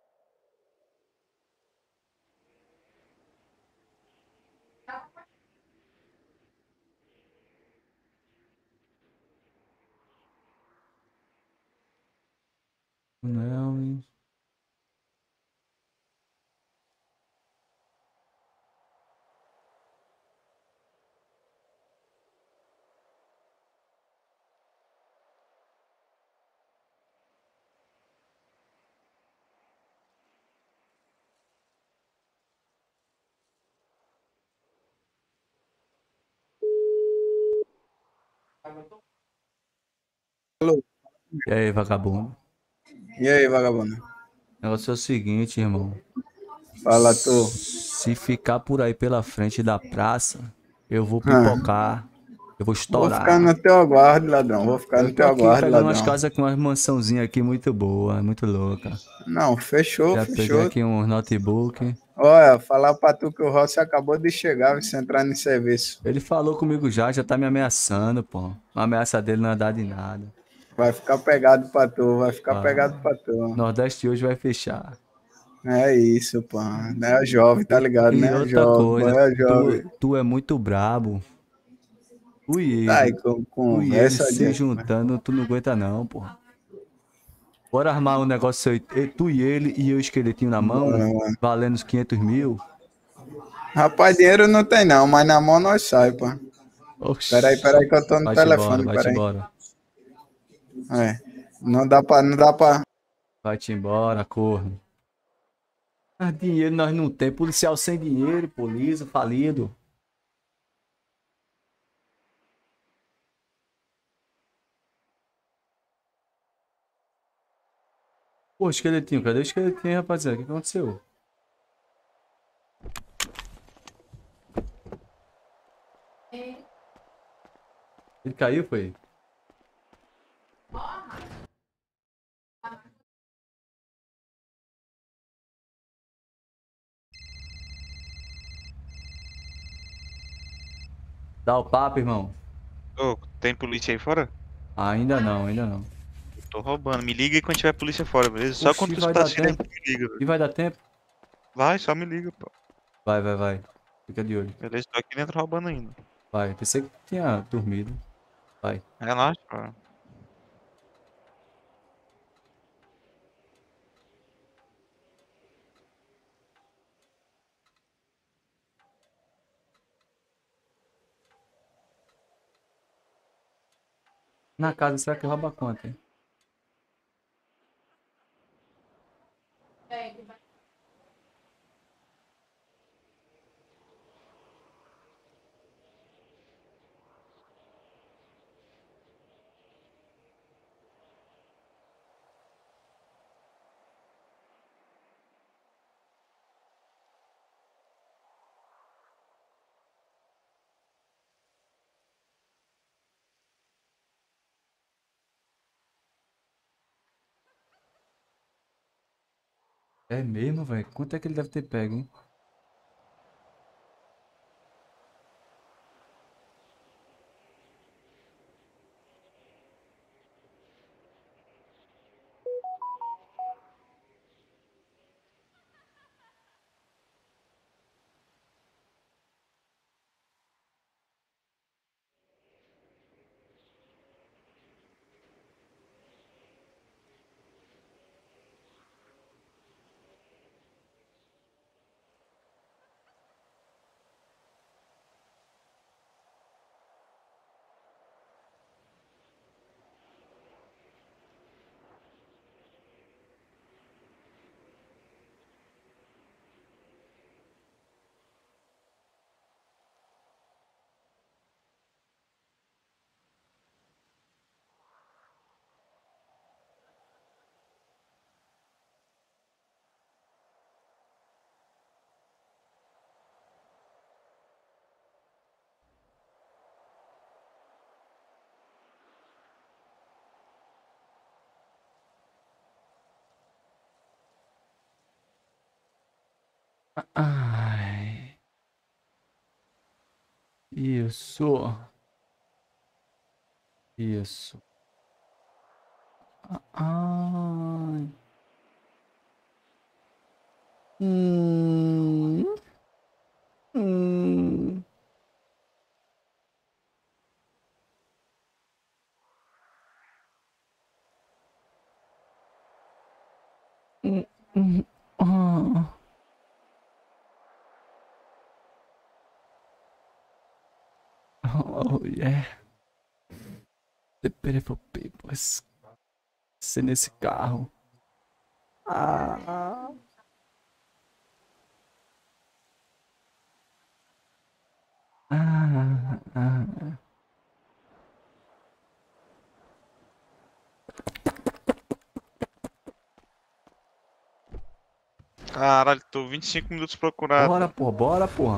Não, hein? Alô? E aí, vagabundo? E aí, vagabundo? O negócio é o seguinte, irmão. Fala, tu. Se ficar por aí pela frente da praça, eu vou pipocar. Eu vou Vou estourar. ficar no teu aguardo, ladrão. Vou ficar no Eu tô teu aqui aguardo, pegando umas ladrão. casas com umas mansãozinhas aqui muito boa, muito louca. Não, fechou, Já peguei fechou. aqui uns notebook. Olha, falar pra tu que o Rossi acabou de chegar, se entrar no serviço. Ele falou comigo já tá me ameaçando, pô. A ameaça dele não é dar de nada. Vai ficar pegado pra tu, vai ficar Ah. pegado pra tu. Nordeste hoje vai fechar. É isso, pô. Não é jovem, tá ligado, E né? outra Jovem, coisa, pô, é jovem. tu é muito brabo. Tu e Tá aí ele, com tu e ele conversa se de... juntando, tu não aguenta não, pô. Bora armar um negócio aí, tu e ele e eu esqueletinho na mão, Bora, mano. valendo uns 500 mil. Rapaz, dinheiro não tem não, mas na mão nós sai, pô. Oxi. Peraí que eu tô no Vai-te telefone, embora, vai-te peraí. embora. É, não dá pra... Vai-te embora, corno. Mas dinheiro nós não temos, policial sem dinheiro, polícia, falido. Pô, esqueletinho, cadê o esqueletinho, rapaziada? O que aconteceu? Ele caiu, foi? Dá o papo, irmão. Ô, tem polícia aí fora? Ainda não, ainda não. Tô roubando. Me liga aí quando tiver polícia fora, beleza? Só Oxi, quando tu vai escutar dar sirene, tempo. me liga, velho. E vai dar tempo? Vai, só me liga, pô. Vai, vai, vai. Fica de olho. Beleza, tô aqui dentro roubando ainda. Vai, pensei que tinha dormido. Vai. Relaxa, pô. Na casa, será que rouba quanto, hein? É mesmo, velho? Quanto é que ele deve ter pego, hein? Ai. Isso. Isso. Ai. Hum. Hum. Ah. Oh, yeah. The beautiful people. Ser nesse carro. Ah. Ah. Caralho, tô 25 minutos procurado. Bora, porra, bora, porra.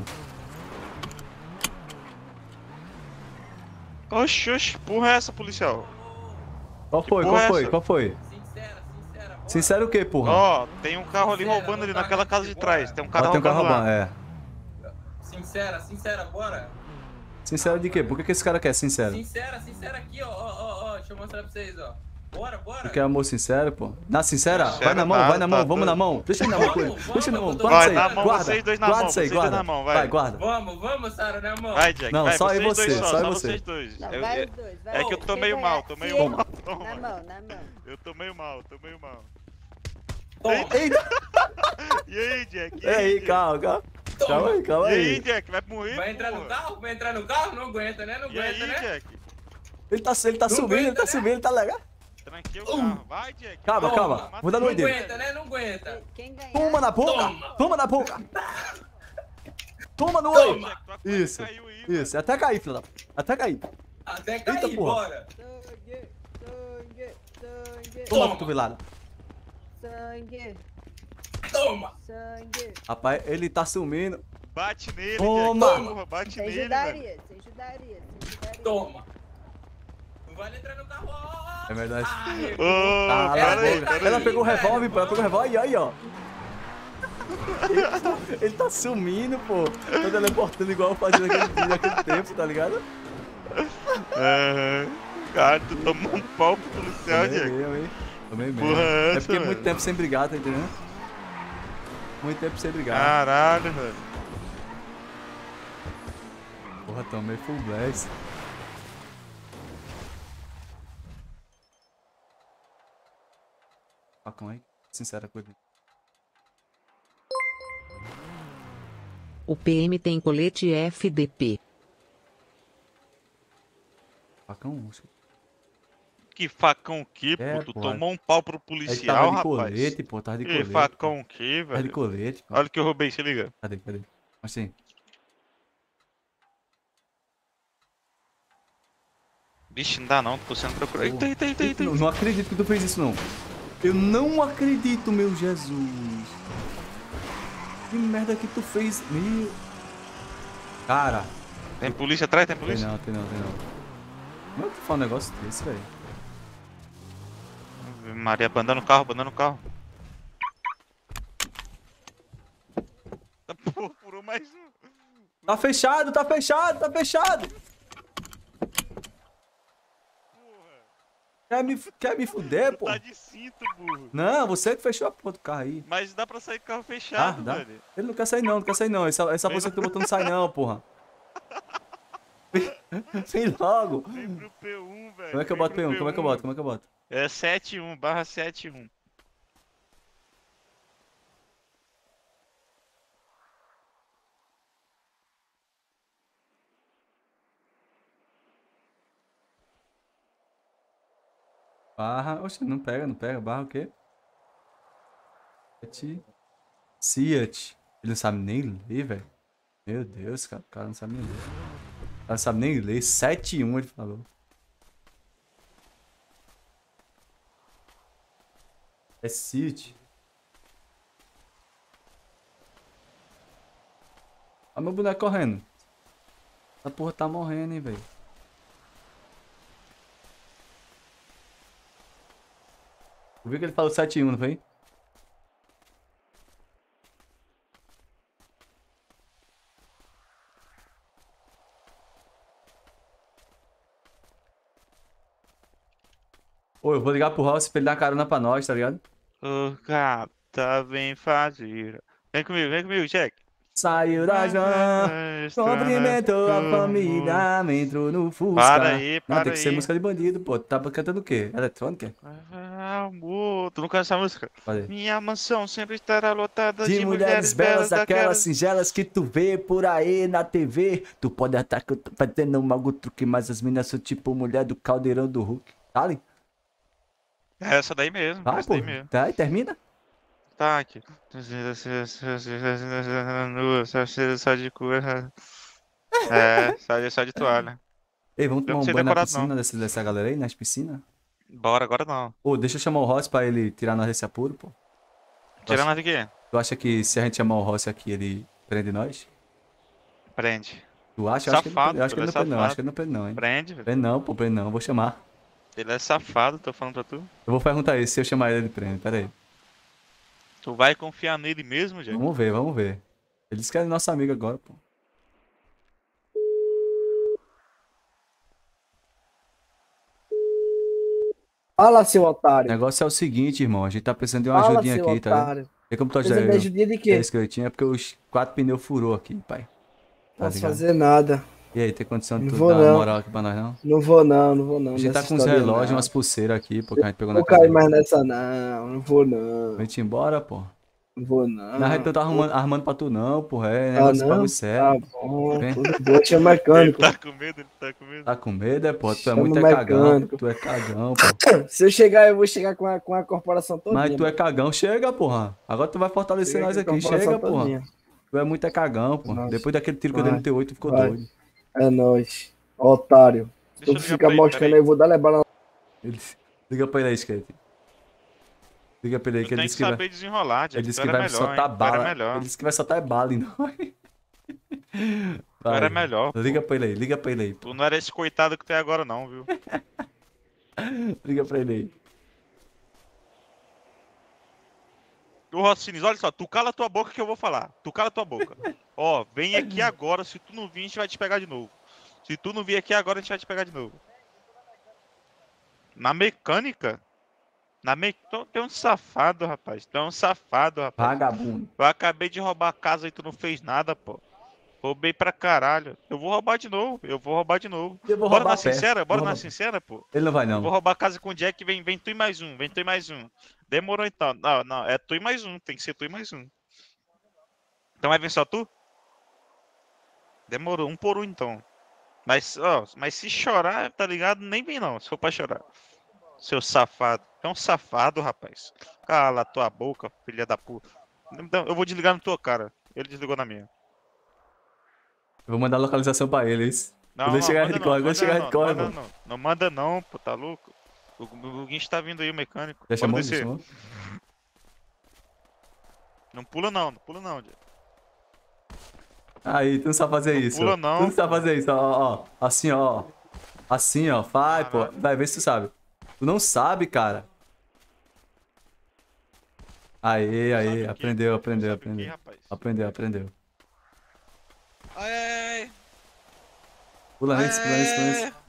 Oxi, oxi, porra é essa, policial? Qual foi? porra Qual é foi? essa? Qual foi? Sincero o quê, porra? Ó, tem um carro ali roubando ali naquela casa de trás. Tem um cara Tem um carro roubando lá. roubando, é. Sincera, bora. Sincero de quê? Por que esse cara quer sincero? Sincera aqui, ó. Deixa eu mostrar pra vocês, ó. Bora. Tu quer amor sincero, pô? Na sincera? Sincero vai na mão, nada, vai na mão, tá vamos na mão. Deixa ele na mão com ele. Deixa ele na mão. Guarda Vai, isso aí. na mão, Guarda. vocês dois na Guarda mão, isso aí, vocês dois guarda. na mão, vai. Guarda. Vamos, Sara, na mão. Vai, Jack, Não, vai, só vocês aí você, dois só aí só você. vocês dois. Não, vai os dois, vai. É que eu tô meio mal, tô meio mal. Na mão. Eu tô meio mal. Eita. E aí, Jack? E aí, calma. Calma E aí, aí. Jack, vai morrer? Vai entrar no carro? Vai entrar no carro? Não aguenta, né? Não E aguenta, aí, né? Jack? Ele tá subindo, ele tá legal. Tranquei o carro. Vai, Jack. Calma. Vou dar no olho Não dele. aguenta, né? Não aguenta. Quem ganhar? Toma na boca. Toma na boca. Toma no olho. Isso. Até cair, filho da puta. Até cair. Até cair, Eita, porra. bora. Sangue. Toma, cotovelada. Sangue. Toma. Sangue. Rapaz, ele tá sumindo. Bate nele, Toma. Jack. Porra, bate Você nele, velho. ajudaria. Toma. Não vale entrar no carro, ó. É verdade. Ô, Cala a pera aí, boca. pera aí. Ela pegou o revólver, pô. Ela pegou o revólver. Aí, ó. Ele tá sumindo, pô. Tá teleportando igual eu fazia naquele tempo, tá ligado? Cara, tu tomou um pau pro policial, Jack. Tomei mesmo. Porra, é essa, É porque velho? muito tempo sem brigar, tá entendendo? Muito tempo sem brigar. Caralho, velho. Porra, tomei full blast. Facão aí, sincera com ele. O PM tem colete FDP. Facão? Que facão que, pô? É, Tu pô. tomou um pau pro Ele policial, tava de rapaz. colete, pô, tava de Que colete. facão que, Tava de velho? colete, pô. Olha o que eu roubei, se liga. Cadê? Assim. Vixe, não dá não, tô sendo procurado. Eita. Não acredito que tu fez isso, não. Eu não acredito, meu Jesus. Que merda que tu fez, meu. Cara. Tem polícia atrás? Tem polícia? Tem não. Como é que tu fala um negócio desse, velho? Maria, abandona o carro. mais um. Tá fechado, tá fechado, tá fechado. Quer me fuder, pô? Tá de cinto, burro. Não, você que fechou a porra do carro aí. Mas dá pra sair com o carro fechado, Dá. velho. Ele não quer sair não, não quer sair não. Essa você que tu botou não sai não, porra. Vem logo. Vem pro P1, velho. Como é que eu boto P1? Como é que eu boto? Como é que eu boto? É 71/71. Barra. Oxe, não pega, não pega. Barra o quê? Ciat. Ele não sabe nem ler, velho. Meu Deus, cara. O cara não sabe nem ler. O cara não sabe nem ler. 71 ele falou. É Ciat. Olha meu boneco correndo. Essa porra tá morrendo, hein, velho. Eu vi que ele falou 71, não foi? Ô, eu vou ligar pro Rossi pra ele dar carona pra nós, tá ligado? Ô, gata, vem fazer. Vem comigo, Jack. Saiu da van, cumprimentou a família, entrou no Fusca. Para aí, Não, para tem que ser aí. música de bandido, pô. Tu tá cantando o quê? Eletrônica? Ah, amor, tu não conhece essa música? Cadê? Minha mansão sempre estará lotada De mulheres belas, daquelas singelas que tu vê por aí na TV. Tu pode estar fazendo um algo truque, mas as meninas são tipo mulher do caldeirão do Hulk. Tá ali? É essa daí mesmo, Vai, essa pô. daí mesmo. Tá, e termina? Tá aqui. Só de cu. É, só de toalha. Ei, vamos Eu tomar não um sei banho na decorar, piscina não. dessa galera aí, nas piscinas? Bora, agora não. Ô, deixa eu chamar o Rossi pra ele tirar nós desse apuro, pô. Tirar nós de quê? Tu acha que se a gente chamar o Rossi aqui, ele prende nós? Prende. Tu acha? Eu acho que ele não Safado, prende, eu acho que ele não prende não, acho que ele não prende não, hein? Prende, velho. Prende não, pô, prende não, vou chamar. Ele é safado, tô falando pra tu. Eu vou perguntar ele, se eu chamar ele prende, pera aí. Tu vai confiar nele mesmo, Jack? Vamos ver, vamos ver. Ele disse que é nosso amigo agora, pô. Fala, seu O otário. negócio é o seguinte, irmão, a gente tá precisando de uma Fala, ajudinha seu aqui, tá? otário. Tem como tu Precisa ajudar de eu? ajudinha de quê? É isso que eu tinha, porque os 4 pneus furou aqui, pai. Tá Posso ligado? fazer nada. E aí, tem condição de Não tu vou dar uma não. moral aqui pra nós, não? Não vou não, não vou não. A gente tá nessa com uns história, relógios, não. umas pulseiras aqui, pô, que a gente pegou na Não vou cair casa. mais nessa não, não vou não. Vem te embora, pô. Não vou não. Na rede eu tá armando pra tu não, porra. É Ah, negócio de não? bagulho sério. Tá bom, Vem. tudo bom, chama mecânico. Tá com medo, ele tá com medo. Tá com medo, é, pô? Tu é Chama muito o cagão. mecânico. Tu é cagão, pô. Se eu chegar, eu vou chegar com a corporação toda. Mas tu é cagão, chega, porra. Agora tu vai fortalecer Chega nós com a aqui, corporação chega, porra. todinha. Tu é muito cagão, pô. Nossa. Depois daquele tiro que eu dei no T8, tu ficou Vai. doido. É nóis. Otário. Se tu eu ligar fica pra ele, mostrando peraí. aí, eu vou dar levar na... Liga pra ele aí, Skate. Liga pra ele aí, Tu que ele tem disse que que vai... saber desenrolar, Jack. Ele disse Tu que era vai melhor, soltar hein? Tu era bala. melhor. Ele disse que vai soltar bala em nós. Tu era melhor, pô. Liga pra ele aí, liga pra ele aí. Tu não era esse coitado que tu é agora não, viu? Liga pra ele aí. Ô, Rossines, olha só, tu cala tua boca que eu vou falar. Tu cala tua boca. Ó, vem aqui agora, se tu não vir, a gente vai te pegar de novo. Se tu não vir aqui agora, a gente vai te pegar de novo. Na mecânica? Tu é um safado, rapaz. Tu é um safado, rapaz. Vagabundo. Eu acabei de roubar a casa e tu não fez nada, pô. Roubei pra caralho. Eu vou roubar de novo. Eu vou roubar de novo. Eu vou Bora roubar na a pé. sincera? Bora Vou na roubar. sincera, pô. Ele não vai, Eu vou não. roubar a casa com o Jack. Vem tu e mais um. Vem tu e mais um. Demorou então. Não, não. É tu e mais um. Tem que ser tu e mais um. Então vai vir só tu? Demorou. Um por um então. Mas, ó, mas se chorar, tá ligado? Nem vem não. Se for pra chorar. Seu safado. É um safado, rapaz. Cala a tua boca, filha da puta. Então, eu vou desligar na tua cara. Ele desligou na minha. Eu vou mandar a localização pra ele, isso. Quando chegar manda ele corre, quando chegar ele corre, manda mano. não manda não, pô, tá louco? O Guincho tá vindo aí, o mecânico. Já Bora chamou? Já descer. chamou? Não pula não, Diego. Aí, tu não sabe fazer isso. pula não, Tu não sabe fazer isso, ó. Assim, ó. Assim, ó. Vai, pô. Vai ver se tu sabe. Tu não sabe, cara. Aí. Aprendeu. Aprendeu. Ai, ai, ai. Pula antes, pula antes, pula antes.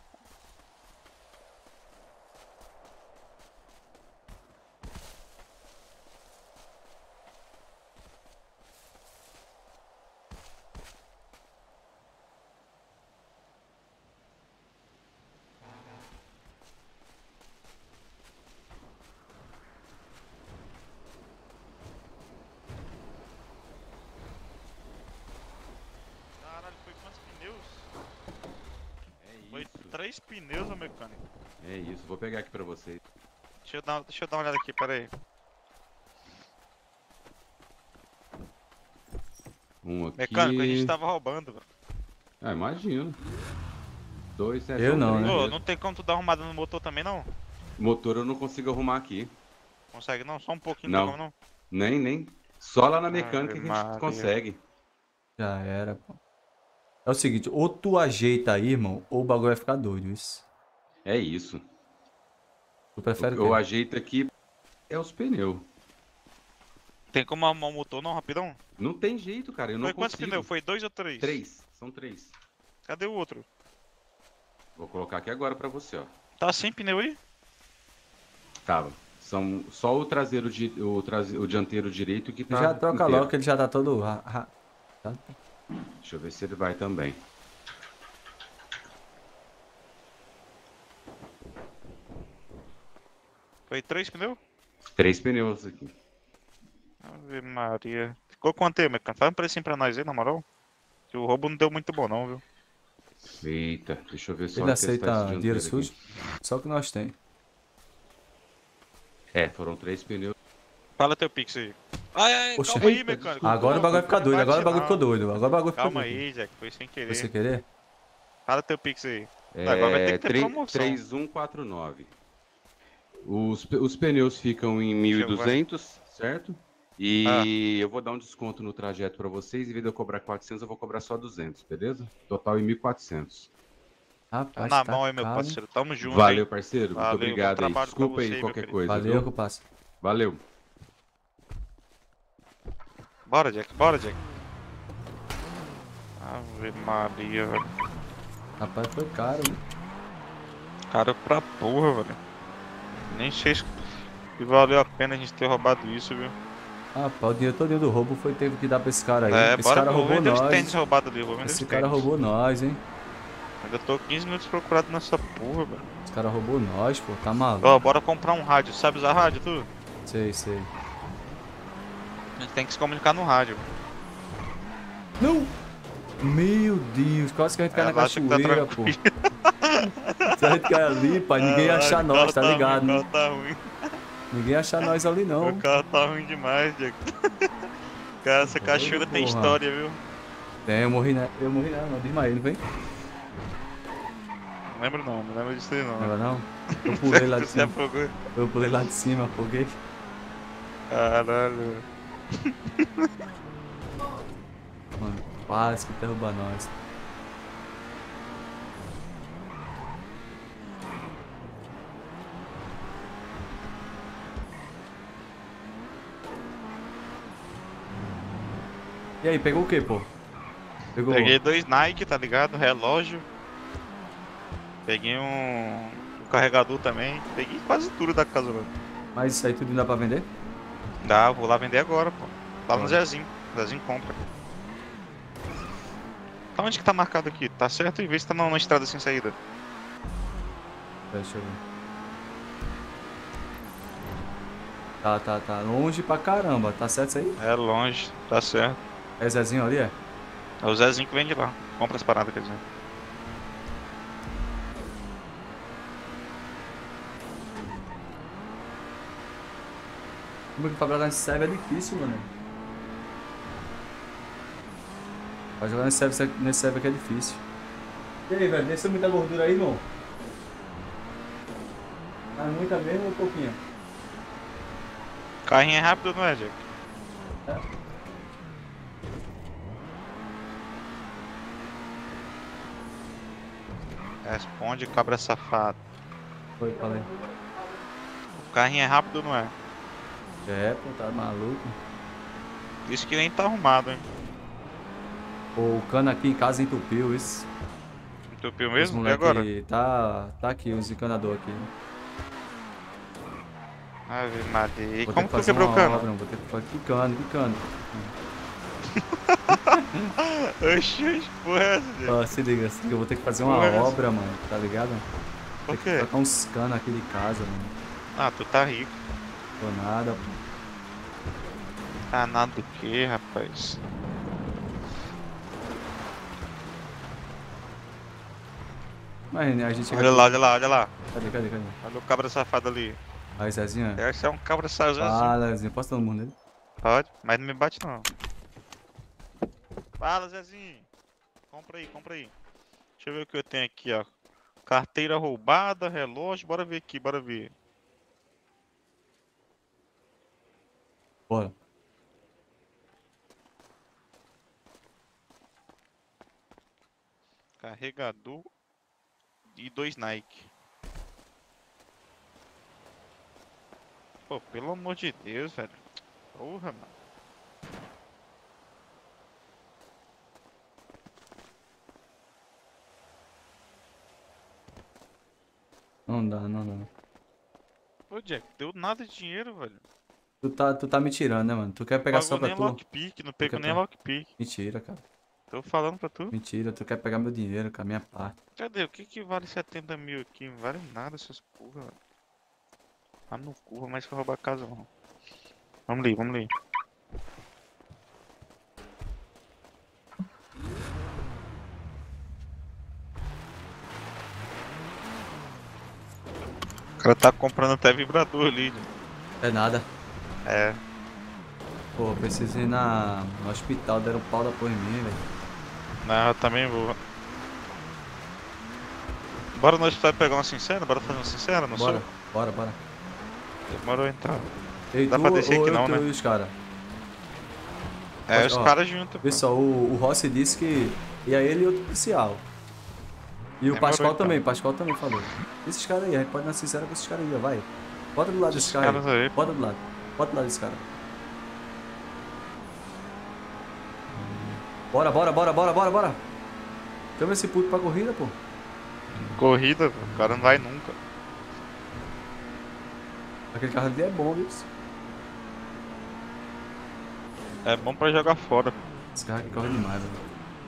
Caralho, foi quantos pneus? É Foi isso. 3 pneus, ô mecânico. É isso, vou pegar aqui pra vocês. Deixa eu dar uma olhada aqui, pera aí. Um aqui. Mecânico, a gente tava roubando, velho. Ah, imagino. 2, 7, Eu não, né? Ô, não tem como tu dar arrumada no motor também, não? Motor eu não consigo arrumar aqui. Consegue não? Só um pouquinho, Não. tá bom, não? Nem. Só lá na mecânica Ave que a gente Maria. consegue. Já era, pô. É o seguinte, ou tu ajeita aí, irmão, ou o bagulho vai ficar doido, isso. É isso. Tu prefere o Eu quê? ajeito aqui é os pneus. Tem como arrumar o motor não, rapidão? Não tem jeito, cara. Eu não Foi quantos consigo. pneus? Foi 2 ou 3? 3. São 3. Cadê o outro? Vou colocar aqui agora pra você, ó. Tá sem pneu aí? Tava. São só o traseiro o dianteiro direito que tá. Já troca inteiro. logo que ele já tá todo... Tá? Deixa eu ver se ele vai também. Foi 3 pneus? 3 pneus aqui. Ave Maria. Ficou quanto aí, mecânico? Faz um precinho pra nós aí, na moral. Que o roubo não deu muito bom não, viu? Eita, deixa eu ver só Ele testar esse aceita dinheiro dianteiro sujo? aqui. Só o que nós tem. É, foram 3 pneus. Fala teu pix aí. Ai, ai, Poxa, calma aí, eita, mecânico. agora o bagulho vai ficar doido, agora o bagulho ficou doido. Agora o bagulho ficou Calma doido. aí, Jack, foi sem querer. Foi sem querer? Fala teu pix aí. Agora vai ter que ter promoção. 3149. Os pneus ficam em 1.200, certo? E eu vou dar um desconto no trajeto pra vocês. Em vez de eu cobrar 400, eu vou cobrar só 200, beleza? Total em 1.400. Rapaz, Tá na tá mão aí, meu caro. parceiro. Tamo junto. Valeu, hein? parceiro. Muito Valeu, obrigado bom aí. trabalho pra Desculpa você, aí meu qualquer querido. coisa. Valeu, viu? comparsa. Valeu. Bora, Jack, bora, Jack. Ave Maria, velho. Rapaz, foi caro, né? Caro pra porra, velho. Nem sei se valeu a pena a gente ter roubado isso, viu? Rapaz, o dinheiro todo do roubo teve que dar pra esse cara aí. É, Esse bora, cara vou roubou vender os nós. tênis roubados ali, vou vender Esse os cara tênis. roubou nós, hein? Ainda tô 15 minutos procurado nessa porra, velho. Esse cara roubou nós, pô. Tá maluco. Ó, bora comprar um rádio. Sabe usar rádio, tu? Sei. A gente tem que se comunicar no rádio. Não! Meu Deus, quase que a gente cai na Relaxa que tá cachoeira, pô. tranquilo. Se a gente cair ali, pai, ninguém ia achar nós, tá ligado, ruim, né? O carro tá ruim. Ninguém ia achar nós ali, não. O carro tá ruim demais, Diego. Cara, essa cachoeira tem porra. história, viu? É, eu morri não, desmaiei, não vem? Não lembro não lembro disso aí não. Não, não? Eu pulei lá de Você cima. afogou? Eu pulei lá de cima, afoguei. Caralho. Mano, quase que derruba nós. E aí, pegou o que, pô? Pegou... Peguei 2 Nike, tá ligado? Relógio. Peguei um carregador também. Peguei quase tudo da casa, velho. Mas isso aí tudo dá pra vender? Dá, vou lá vender agora, pô. Tá no Zezinho. Zezinho compra. Tá onde que tá marcado aqui? Tá certo? E vê se tá na estrada sem saída. Deixa eu ver. Tá longe pra caramba. Tá certo isso aí? É longe, tá certo. É Zezinho ali, é? É o Zezinho que vende lá. Compra as paradas, quer dizer. Como é que pra jogar nesse server é difícil, mano. Pra jogar nesse server aqui é difícil. E aí, velho? Desceu muita gordura aí, irmão? Tá muita mesmo ou pouquinho? Carrinho é rápido, não é, Jack? É. Responde, cabra safado. Foi, falei. O carrinho é rápido, não é? É, pô, tá maluco. Isso que nem tá arrumado, hein? O cano aqui em casa entupiu, isso. Entupiu Os mesmo? E moleque agora? Tá aqui, os encanadores aqui. Ave Maria. E Vou como ter que tu quebrou o uma cano? obra, vou ter que fazer picando. Oxi, porra é essa, gente? Ó, se liga, eu vou ter que fazer uma Porra é essa? obra, mano, tá ligado? Por Tem quê? que trocar uns canos aqui de casa, mano. Ah, tu tá rico. Tô nada, pô. Tá nada do que, rapaz? Mas né, a gente Olha lá, olha lá, olha lá. Cadê? Olha o cabra safado ali. Aí, Zezinho. Esse é um cabra safado. Fala, Zezinho, posso dar no mundo dele? Pode, mas não me bate não. Fala, Zezinho. Compra aí. Deixa eu ver o que eu tenho aqui, ó. Carteira roubada, relógio, bora ver aqui, bora ver. Bora. Carregador e 2 Nike. Pô, pelo amor de Deus, velho. Porra, mano. Não dá. Pô, Jack, deu nada de dinheiro, velho. Tu tá me tirando, né, mano? Tu quer pegar Pagou só pra nem tu? lockpick, não pegou nem lockpick. Mentira, cara. Tô falando pra tu. Mentira, tu quer pegar meu dinheiro, com a minha parte. Cadê? O que que vale 70 mil aqui? Não vale nada essas porra, velho. Ah, no cu, mas que eu roubar a casa não. Vamos ali. O cara tá comprando até vibrador ali. É nada. É. Pô, eu preciso ir no hospital, deram pau da porra em mim, velho. Não, eu também vou. Bora no hospital pegar uma sincera? Bora fazer uma sincera? Não Bora, sou? bora. Demorou então. Ei, Dá tu, pra descer aqui ou não, tu né? e os caras? É, os caras juntos. Pessoal, o Rossi disse que ia ele e outro policial. E o Demorou, Pascoal então. também, Pascoal também falou. Esses caras aí, a gente pode ir na sincera com esses caras aí, ó, vai. Bota do lado desses caras aí. Bota do lado desse cara. Bora. Chama esse puto pra corrida, pô. Corrida, o cara não vai nunca. Aquele carro ali é bom, viu? É bom pra jogar fora. Esse carro aqui corre demais, velho.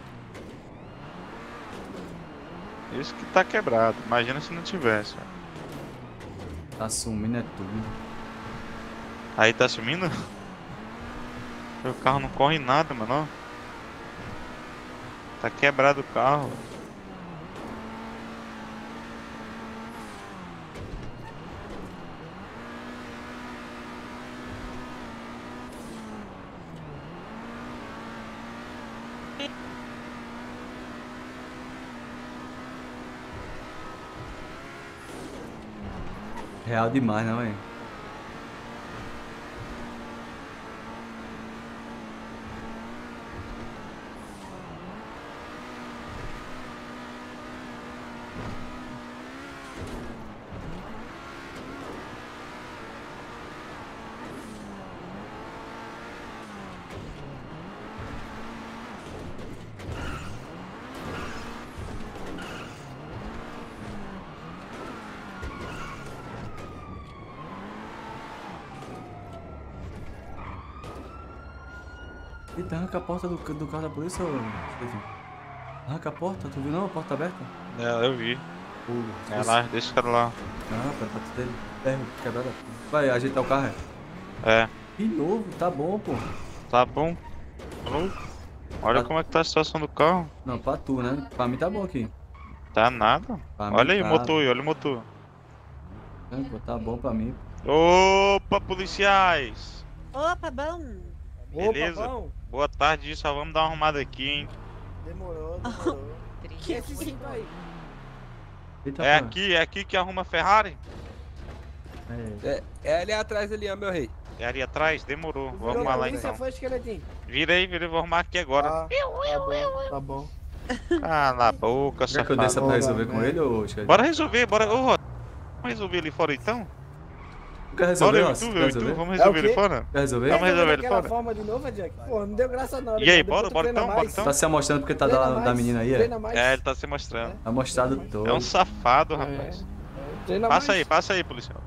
Isso que tá quebrado. Imagina se não tivesse. Tá sumindo é tudo. Aí tá sumindo? O carro não corre nada, mano. Tá quebrado o carro. Real demais, não, hein? Eita, arranca a porta do carro da polícia, ô Steven. Arranca a porta, tu viu não? A porta aberta? É, eu vi. É lá, deixa o cara lá. Ah, pera, pra tu ter ferro quebrada. Vai ajeitar o carro, É. De novo, tá bom, pô. Tá bom. Falou. Olha como é que tá a situação do carro. Não, pra tu, né? Pra mim tá bom aqui. Tá nada. Pra Olha mim aí tá. o motor aí, olha o motor. Pô, tá bom pra mim. Opa, policiais! Opa, bom. Beleza? Opa, bom. Boa tarde, só vamos dar uma arrumada aqui, hein? Demorou. Que esse cinto aí? Eita, É pô. aqui que arruma a Ferrari? É ali atrás ali, ó, meu rei. É ali atrás? Demorou. Vou arrumar lá então. Foi esqueletinho. Virei, vou arrumar aqui agora. Tá bom. Cala a boca, Quer que eu desça safado. pra resolver com ele ou esquece? Bora resolver, bora. Ô, Rod, vamos resolver ali fora então? Quer resolver, Bora, Ossi? eu Quer e tu, resolver? vamos resolver ele fora? Quer resolver? Vamos resolver ele Daquela fora? forma de novo, Jack? Pô, não deu graça não. E aí, depois tu bora treina então, bora mais. então. Tá se amostrando porque tá Treina da mais, menina aí, é? treina mais. É, ele tá se mostrando. Tá mostrado todo. É um safado, rapaz. Treina Passa aí, policial.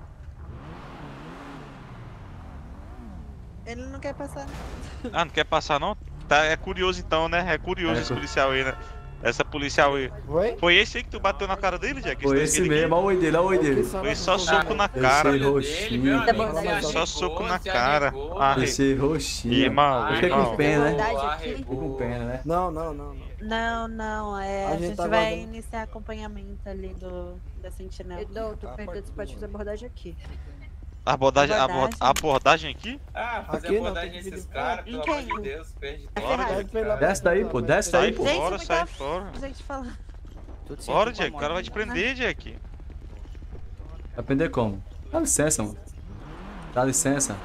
Ele não quer passar. Ah, não quer passar não? Tá, é curioso então, né? É curioso esse policial aí, né? Essa policial aí. Foi esse aí que tu bateu na cara dele, Jack? Foi esse mesmo, olha o oi dele, olha o oi dele. Foi só soco na cara. Esse roxinho. Foi só soco na cara. Esse roxinho. Irmão, Fiquei com pena, né? Verdade, Fiquei com pena, né? Não. Não, a gente gente tá vai guardando. iniciar acompanhamento ali da sentinela. Tu perdeu, você pode fazer abordagem aqui. Abordagem aqui? Ah, fazer Aqui não, abordagem tem que nesses pedir- caras, pelo amor de Deus, perde tempo. Desce daí, pô. Desce daí, pô. Sai fora, sai fora. Gente, fala. Bora, Jack. O cara vai te prender, Jack. Vai prender como? Dá licença, mano. Dá licença.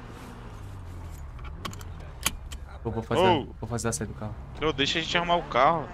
Pô, vou fazer a saída do carro. Ô, deixa a gente arrumar o carro.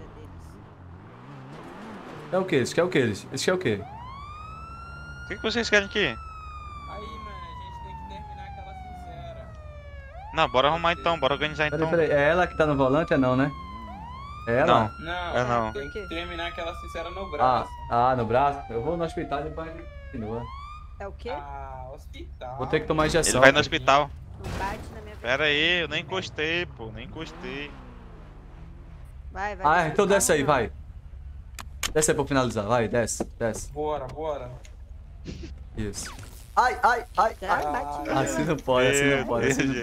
É o que? Eles querem o que? Eles querem o quê? O que vocês querem aqui? Aí, mano, a gente tem que terminar aquela sincera. Não, bora arrumar então, bora organizar então. Peraí. É ela que tá no volante? É não, né? É ela? Não, É não. tem que terminar aquela sincera no braço. No braço? Eu vou no hospital e depois a gente continua. É o quê? Ah, hospital. Vou ter que tomar injeção. Ele vai no hospital. Não bate na minha Pera aí, eu nem encostei, pô. Nem encostei. Vai. Ah, então desce aí, vai. Desce aí pra finalizar, vai, desce. Bora. Isso. Ai. Assim não pode. Aí, ó.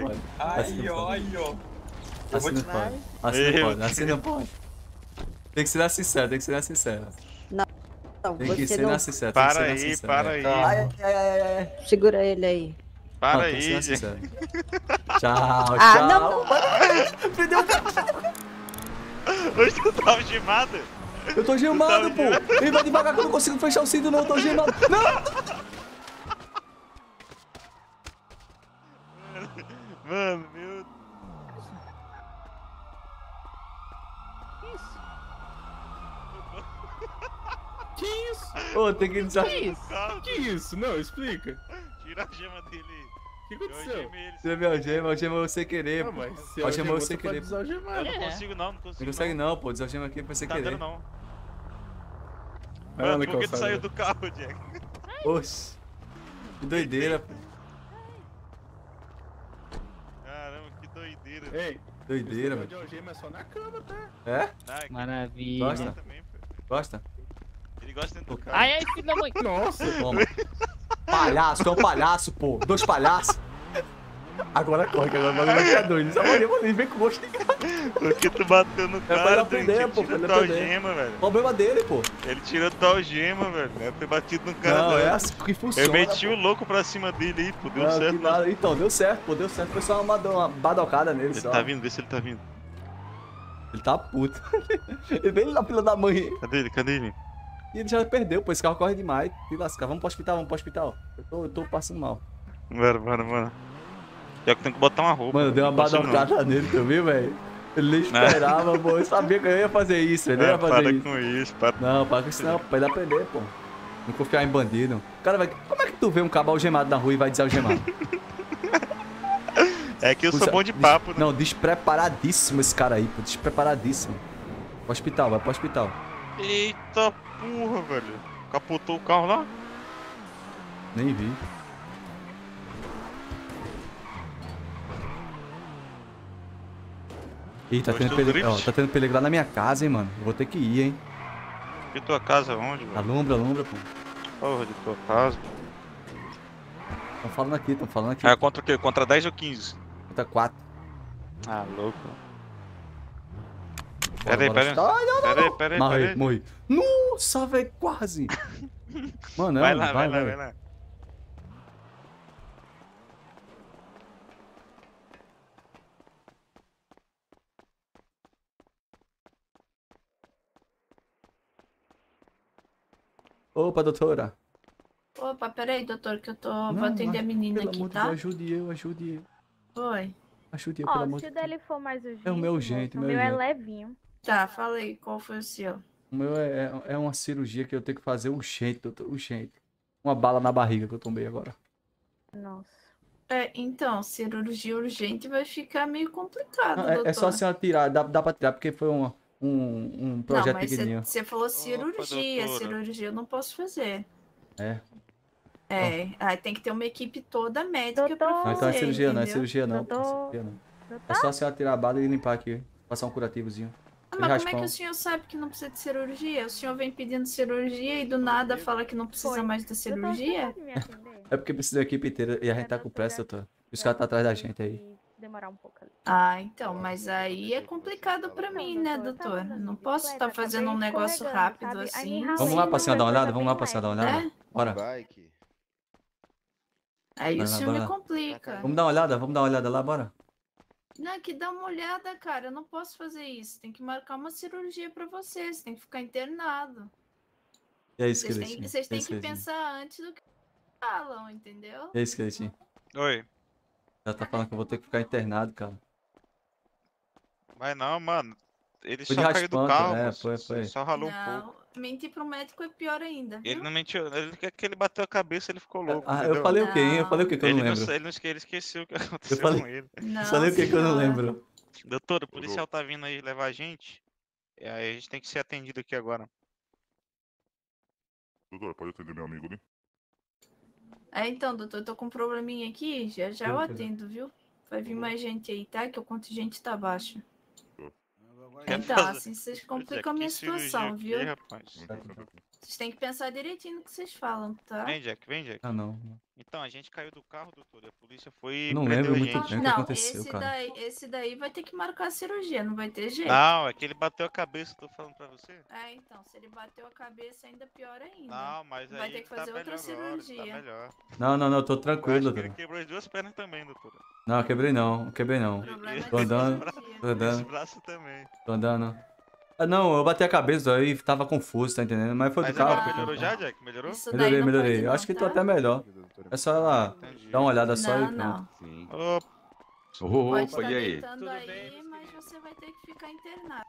Assim não pode. Tem que ser na sincera, Não, Tem que você ser não. na sincera. Para aí. Ai. Segura ele aí. Para Tem que ser aí, na Jack. sincera. Tchau. Não. Prendeu o cara. Hoje tu tá algemado? Eu tô gemado, pô. Ele vai devagar que eu não consigo fechar o cinto, não. Eu tô gemado. Não! Mano, meu... Que isso? Ô, tem que desafiar. Que isso? Não, explica. Tira a gema dele aí. O que aconteceu? Tira minha algema você querer, Não, pô. mas se Algemou algemou, você você pode querer. desalgemar. Eu não consigo não Não consigo. consegue não, pô. Desalgema aqui pra você Tá querer. dando não. Vai lá Mano, na por que tu calçada. saiu do carro, Jack? Oxi. Que doideira, pô. Caramba, que doideira. Ei, Doideira, esse negócio velho. de algema é só na cama, tá? É? Maravilha. Gosta? Também, pô. Gosta? Ele gosta dentro do carro. Ai, filho da mãe. Nossa. Toma. Palhaço, tu é um palhaço, pô. 2 palhaços. Agora corre, que agora o bagulho vai ficar doido. Só ali, vem com gosto de cara. Por que tu bateu no pra cara, ele aprender, Ele pô, tirou pra ele tua aprender. algema, velho. Problema dele, pô. Ele tirou tua algema, velho. Não é ter batido no cara, Não, é assim que funciona. Eu meti pô. o louco pra cima dele aí, pô. Deu Não, certo. que nada. Então, deu certo, pô. Deu certo. Foi só uma badocada nele, Ele só. tá vindo, vê se ele tá vindo. Ele tá puto. Ele veio na fila da mãe. Cadê ele? E ele já perdeu, pô. Esse carro corre demais. Se lascar. Vamos pro hospital, Eu tô passando mal. Bora. Pior que tem que botar uma roupa. Mano, deu uma não consigo, badocada nele, tu viu, velho? Ele nem esperava, pô. Eu sabia que eu ia fazer isso, ele ia fazer para isso. com isso, para. Não, para com isso não, pra ele aprender, pô. Não confiar em bandido. O cara vai... Como é que tu vê um cabo algemado na rua e vai desalgemar? É que eu sou bom de papo, né? Não, despreparadíssimo esse cara aí, pô. Despreparadíssimo. Pro hospital, vai pro hospital. Eita porra, velho. Capotou o carro lá? Nem vi. Ih, tá tendo, tá tendo perigo lá na minha casa, hein, mano. Eu vou ter que ir, hein. E tua casa onde, velho? Alumbra, pô. Porra, de tua casa. Tão falando aqui. É contra o quê? Contra 10 ou 15? Contra 4. Ah, louco. Bora, Pera aí. Não. Pera aí. Morri. Nossa, velho, quase. Mano, vai lá. Opa, doutora. Opa, peraí, doutor, que vou atender a menina pelo aqui, amor de tá? Deus, ajude eu. Oi. Ajude eu, pelo amor de Se o Deus. dele for mais urgente, É o meu jeito, o meu meu é jeito. levinho. Tá, falei, qual foi o seu? O meu é uma cirurgia que eu tenho que fazer urgente, doutor, urgente. Uma bala na barriga que eu tomei agora. Nossa. Então, cirurgia urgente vai ficar meio complicado, Não, doutor. é só a senhora tirar, dá pra tirar, porque foi um Não, projeto mas pequenininho. você falou cirurgia. doutora. Cirurgia eu não posso fazer. É. Aí tem que ter uma equipe toda médica pra Não, fazer, então é cirurgia não, é entendeu? cirurgia não. Não é cirurgia não. É só a senhora tirar a bala e limpar aqui. Passar um curativozinho. Ah, Aquele mas como é que raspão. o senhor sabe que não precisa de cirurgia? O senhor vem pedindo cirurgia e do nada fala que não precisa mais da cirurgia? É porque precisa da equipe inteira e a gente tá com pressa, doutor. Os caras tá atrás da gente aí. Demorar um pouco ali. Ah, então, mas aí é complicado pra mim, né, doutor? Não posso estar fazendo um negócio rápido assim. Vamos lá pra senhora dar uma olhada? Vamos lá pra senhora dar uma olhada? É? Bora. Aí o Bora lá, senhor bora me lá. complica. Vamos dar uma olhada? Vamos dar uma olhada lá, bora? Não, que dá uma olhada, cara. Eu não posso fazer isso. Tem que marcar uma cirurgia pra vocês. Tem que ficar internado. E aí, Vocês esqueletinho? têm E aí, que esqueletinho? pensar antes do que falam, entendeu? E aí, esqueletinho? Oi. Ela tá falando que eu vou ter que ficar internado, cara. Mas não, mano. Ele Foi só de caiu do raspão, carro, é, moço. foi. Ele só ralou um pouco. Não, mentir pro médico é pior ainda, viu? Ele não mentiu, ele quer que ele bateu a cabeça, ele ficou louco. Ah, eu entendeu? falei o quê, hein? Eu falei o quê que eu não Ele lembro? ele esqueceu o que aconteceu falei- com ele. Não, Falei o que que eu não senhora. lembro. Doutor, o policial tá vindo aí levar a gente. Aí a gente tem que ser atendido aqui agora. Doutora, pode atender meu amigo ali? Então, doutor, eu tô com um probleminha aqui. Já já eu Tranquilo. atendo, viu? Vai vir mais gente aí, tá? Que o contingente tá baixo. Quer Então, fazer- assim vocês Pois é, complicam a que minha cirurgia situação, aqui, viu? rapaz? Vocês têm que pensar direitinho no que vocês falam, tá? Vem, Jack, vem, Jack. Ah, não. Então, a gente caiu do carro, doutor, e a polícia foi Eu não prendeu lembro a muito gente. bem o que Não, aconteceu, cara. esse daí vai ter que marcar a cirurgia, não vai ter jeito. Não, é que ele bateu a cabeça, tô falando pra você. Então, se ele bateu a cabeça, ainda pior ainda. Não, mas Vai aí ter que tá fazer outra melhor agora, cirurgia. tá melhor. Não, eu tô Eu tranquilo, acho que ele doutor. quebrou as duas pernas também, doutor. Não, quebrei não, quebrei não. Tô andando, tô Esse andando, braço também. tô andando. Ah, não, eu bati a cabeça aí, tava confuso, tá entendendo? Mas foi do Mas carro. agora foi melhorou do já, carro. Jack? Melhorou? Isso daí não Melhorei. pode não, Acho que tô tá? até melhor. É só ela dar uma olhada só e Não, pronto. não. Sim. Opa. Pode Opa, estar e aí? deitando aí, mas você vai ter que ficar internado.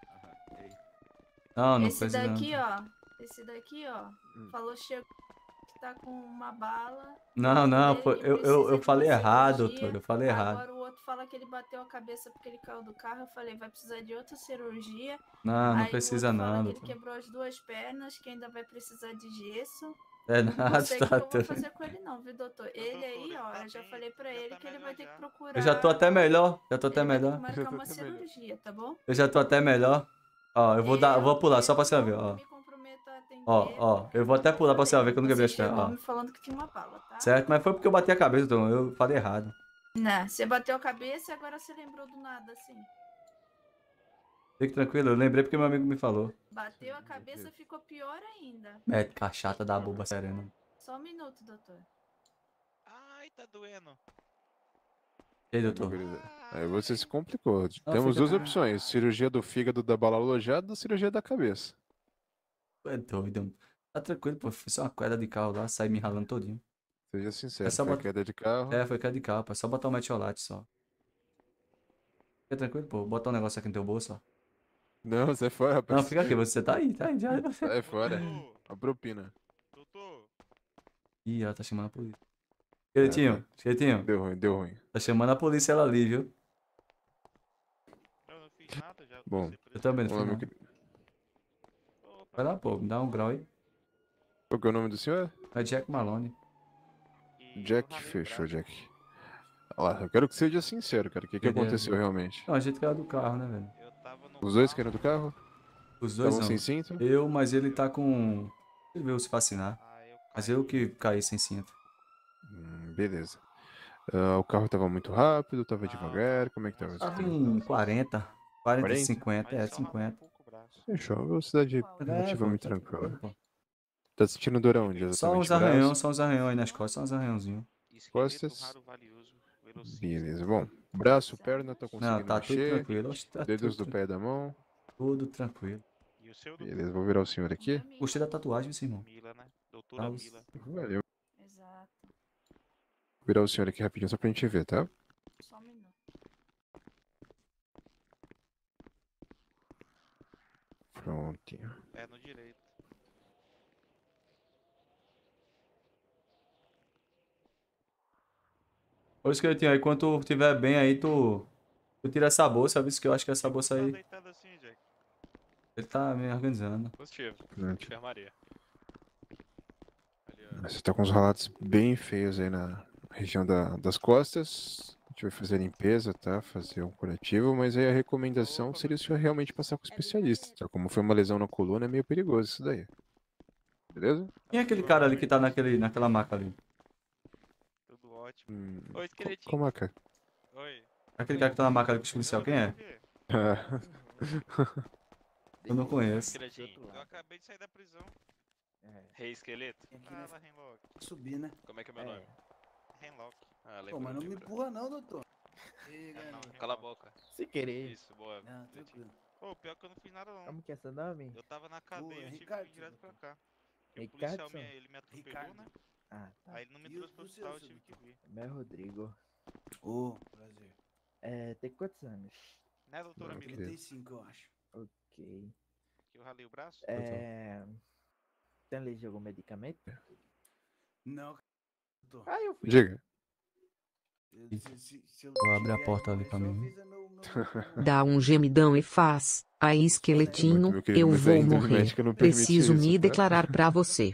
Não Esse precisa não. daqui, ó. Esse daqui, ó. Falou, chegou que tá com uma bala. Não, Ele foi, que eu precisa de falei uma errado, cirurgia. doutor, eu falei errado. Agora o outro fala que ele bateu a cabeça porque ele caiu do carro. Eu falei, vai precisar de outra cirurgia. Não Aí precisa o outro fala não, que ele doutor. quebrou as duas pernas, que ainda vai precisar de gesso. É Não nada, sei o que tá eu vou tudo. fazer com ele não, viu, doutor? Ele aí, ó, eu já falei pra ele que ele vai ter que procurar. Eu já tô até melhor, já tô até Ele vai ter melhor. que marcar uma cirurgia, tá bom? Eu já tô até melhor. Ó, eu vou pular só pra você ver, ó. Ó, eu vou até pular pra você ver que eu não quebrei as Você chegou pernas, me falando que tinha uma bala, tá? ó. Certo? Mas foi porque eu bati a cabeça, então eu falei errado. Não, você bateu a cabeça e agora você lembrou do nada, assim. Fique tranquilo, eu lembrei porque meu amigo me falou. Bateu a cabeça, ficou pior ainda. Médica chata da boba, serena. Só um minuto, doutor. Ai, tá doendo. E aí, doutor? Aí você se complicou. Não, Temos fica duas tranquilo. opções: cirurgia do fígado da bala alojada ou cirurgia da cabeça. É doido. Tá tranquilo, pô. Foi só uma queda de carro lá, saí me ralando todinho. Seja sincero, É só foi botar- queda de carro. É, foi queda de carro, pô. É só botar o metiolate só. Fica tranquilo, pô. Botar um negócio aqui no teu bolso, ó. Não, sai fora, rapaz. Não, fica aqui, você tá aí já. Sai fora. A propina. Ih, ela tá chamando a polícia. Esqueletinho, esqueletinho. Deu ruim, deu ruim. Tá chamando a polícia ela ali, viu? Bom, Eu também não vamos lá, fiz meu não. querido. Vai lá, pô. Me dá um grau aí. Qual que é o nome do senhor? É Jack Malone. Jack, fechou, Jack. Olha lá, eu quero que seja sincero, cara. O que Beleza. aconteceu realmente? Não, a gente caiu do carro, né, velho? Os dois caíram do carro? Os dois Estavam não. sem cinto? Eu, mas ele tá com... Ele veio se vacinar. Mas eu que caí sem cinto. Beleza. O carro tava muito rápido, tava devagar, como é que tava? Tava em 40. 40, 50, é, 50. Fechou, a velocidade relativamente tranquila. Tá sentindo dor aonde? Só uns Exatamente, arranhão, braço? só uns arranhão aí nas costas, só uns arranhãozinhos. Costas. Beleza, bom. Braço, perna, tá conseguindo Não, tá tudo mexer. tranquilo. Oxe, tá Dedos tudo do pé e da mão. Tudo tranquilo. Beleza, vou virar o senhor aqui. Gostei da tatuagem, esse irmão. Doutora Mila. Valeu. Exato. Vou virar o senhor aqui rapidinho só pra gente ver, tá? Só um minuto. Prontinho. É no direito. Ô, Esqueletinho, aí quando tu estiver bem aí, tu tira essa bolsa, viu? Que eu acho que essa bolsa aí... Deitado assim, Jack. Ele tá me organizando. Positivo. Pronto. Enfermaria. Você tá com uns relatos bem feios aí na região das costas. A gente vai fazer a limpeza, tá? Fazer um curativo, mas aí a recomendação seria o senhor realmente passar com o especialista, tá? Como foi uma lesão na coluna, é meio perigoso isso daí. Beleza? Quem é aquele cara ali que tá naquela maca ali? Tudo ótimo. Oi, Esqueletinho. Como é, cara? Oi. Aquele cara que tá na maca ali com os policial, quem é? Eu não conheço. Esqueletinho, eu acabei de sair da prisão. Rei Esqueleto? Fala, Renlock. Subir, né? Como é que é meu nome? Renlock. Ah, Pô, mas não me empurra não, doutor. Cala a boca. Se querer. Isso, boa. Não, tranquilo. Pô, pior que eu não fiz nada não. Como que é seu nome? Eu tava na cadeia, eu tive que ir direto pra cá. Porque o Ricardo? policial ele me atropelou, né? Ah, tá. Aí ele não me trouxe pro hospital, eu tive que vir. Meu é Rodrigo. Ô, prazer. Tem quantos anos? Né, doutor amigo? 35, eu acho. Ok. Que eu ralei o braço? Tem alergia a algum medicamento? Não, doutor. Ah, eu fui. Diga. Vou abrir a porta ali pra mim. Dá um gemidão e faz. Aí, esqueletinho, Meu querido, eu mas a vou índole morrer. médica não permite Preciso isso, me tá? declarar pra você.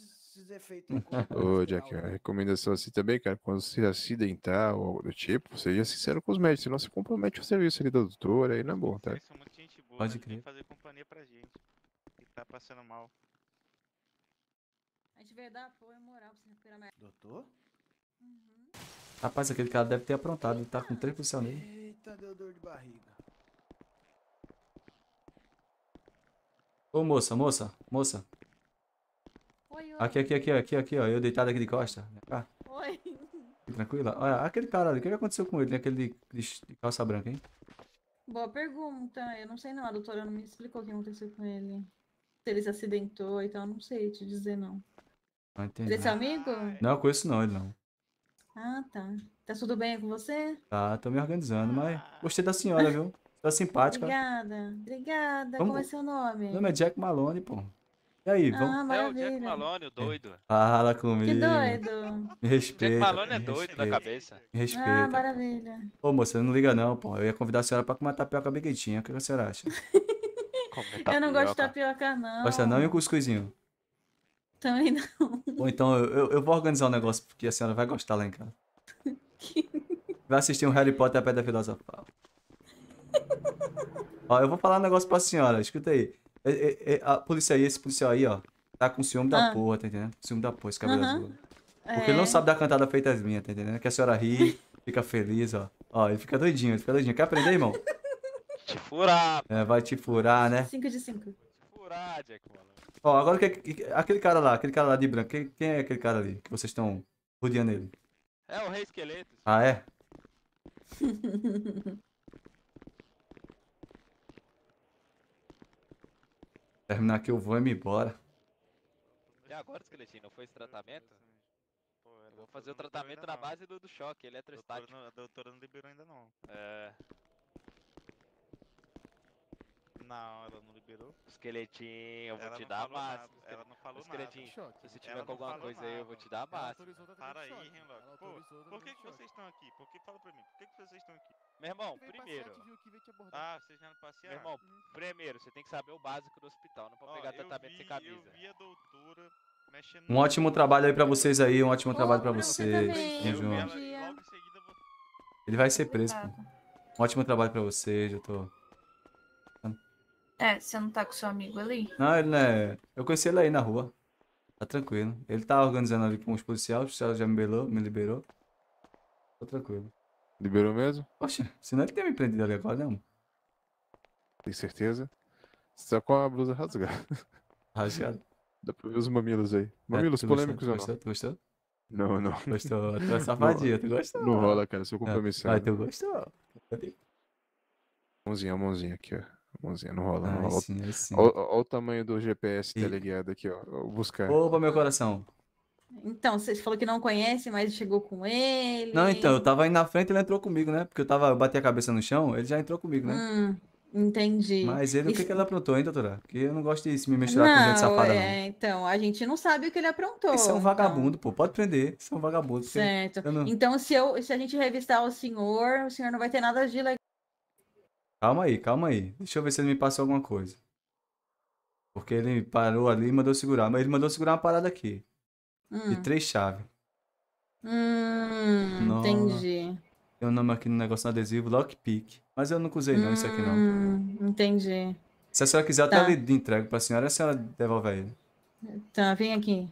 Ô, Jack, a recomendação assim também, cara, quando você acidentar ou algo do tipo, seja sincero com os médicos, senão você compromete o serviço ali da doutora, aí não é bom, tá? Eles são muito gente boa, Pode eles vêm crer. fazer companhia pra gente. Que tá passando mal. A gente veio dar apoio moral pra você recuperar mais. Doutor? Rapaz, aquele cara deve ter aprontado. Ele tá com 3 policial nele. Eita, deu dor de barriga. Ô, moça. Oi, oi. Aqui, ó. Eu deitado aqui de costa. Vem cá. Oi. Tranquila. Olha, aquele cara ali. O que aconteceu com ele? Aquele de calça branca, hein? Boa pergunta. Eu não sei não. A doutora não me explicou o que aconteceu com ele. Se ele se acidentou e tal, não sei te dizer não. Não entendi. Ele é seu amigo? Não, eu conheço não, ele não. Ah, tá. Tá tudo bem com você? Tá, tô me organizando, mas gostei da senhora, viu? Tá simpática. Obrigada. Vamos- Como é seu nome? Meu nome é Jack Malone, pô. E aí, Ah, vamos? É o maravilha. Jack Malone, o doido. Fala comigo. Que doido. Me respeita. Jack Malone é me doido da respeita, cabeça. Me respeita. Ah, maravilha. Ô, moça, não liga não, pô. Eu ia convidar a senhora pra comer uma tapioca bem quentinha. O que a senhora acha? Eu não gosto de tapioca, não. Gosta não? E um cuscuzinho? Também não. Ou então eu vou organizar um negócio que a senhora vai gostar lá em casa. Vai assistir um Harry Potter e a Pedra Filosofal. Ó, eu vou falar um negócio pra senhora, escuta aí. A polícia aí, esse policial aí, ó, tá com ciúme da porra, tá entendendo? Ciúme da porra, esse cabelo azul. Porque ele não sabe dar cantada feita as minhas, tá entendendo? Que a senhora ri, fica feliz, ó. Ó, ele fica doidinho, Quer aprender, irmão? Te furar. É, vai te furar, né? 5 de 5. Furar, Jack Malone. Ó, agora aquele cara lá de branco, quem é aquele cara ali que vocês estão rodeando ele? É o Rei Esqueleto. Ah, é? Terminar aqui eu vou e me embora. E agora, Esqueletinho, não foi esse tratamento? Eu vou fazer o tratamento na base do choque, eletrostático. A doutora não liberou ainda não. É. Não, ela não liberou. Esqueletinho, eu vou te dar a base. Ela não falou nada. Esqueletinho, se você tiver com alguma coisa aí, eu vou te dar a base. Para aí, Renlock. Pô, por que vocês estão aqui? Fala pra mim, por que vocês estão aqui? Meu irmão, primeiro. Ah, vocês vieram passear? Meu irmão, primeiro, você tem que saber o básico do hospital, não pode pegar tratamento sem camisa. Eu vi a doutora mexendo. Um ótimo trabalho aí pra vocês aí, um ótimo trabalho pra vocês. também. Tamo junto. Bom dia. Ele vai ser preso, pô. Um ótimo trabalho pra vocês, eu tô... É, você não tá com seu amigo ali? Não, ele não é... Eu conheci ele aí na rua. Tá tranquilo. Ele tá organizando ali com os policiais, o policial já me liberou. Tô tranquilo. Liberou mesmo? Poxa, senão ele teria me prendido ali agora, não. Tem certeza? Você tá com a blusa rasgada. Rasgado? Dá pra ver os mamilos aí. Mamilos tu polêmicos ou gostou? não? Tu gostou? Não, não. Gostou? Tu é safadinha, tu gostou? Não rola, cara, sou compromissado. Ah, tu gostou? Mãozinha aqui, ó. Mãozinha, não rola, não Aí rola. sim, aí sim. Olha o tamanho do GPS teleguiado aqui, ó. Vou buscar. Opa, meu coração. Então, você falou que não conhece, mas chegou com ele. Não, então, eu tava aí na frente e ele entrou comigo, né? Porque eu bati a cabeça no chão, ele já entrou comigo, né? Entendi. Mas ele, o que Isso- que ele aprontou, hein, doutora? Porque eu não gosto de me misturar com gente Não, safada, não. então, a gente não sabe o que ele aprontou. Isso é um então. vagabundo, pô. Pode prender. Isso é um vagabundo. porque Certo. eu não- Então, se a gente revistar o senhor não vai ter nada de legal. Calma aí, calma aí. Deixa eu ver se ele me passou alguma coisa. Porque ele parou ali e mandou segurar. Mas ele mandou segurar uma parada aqui. De 3 chaves. Nossa. Entendi. Tem um nome aqui no negócio no adesivo, Lockpick. Mas eu nunca usei não, isso aqui não. Entendi. Se a senhora quiser, eu Tá. até lhe entrego pra senhora e a senhora devolve a ele. Tá, vem aqui.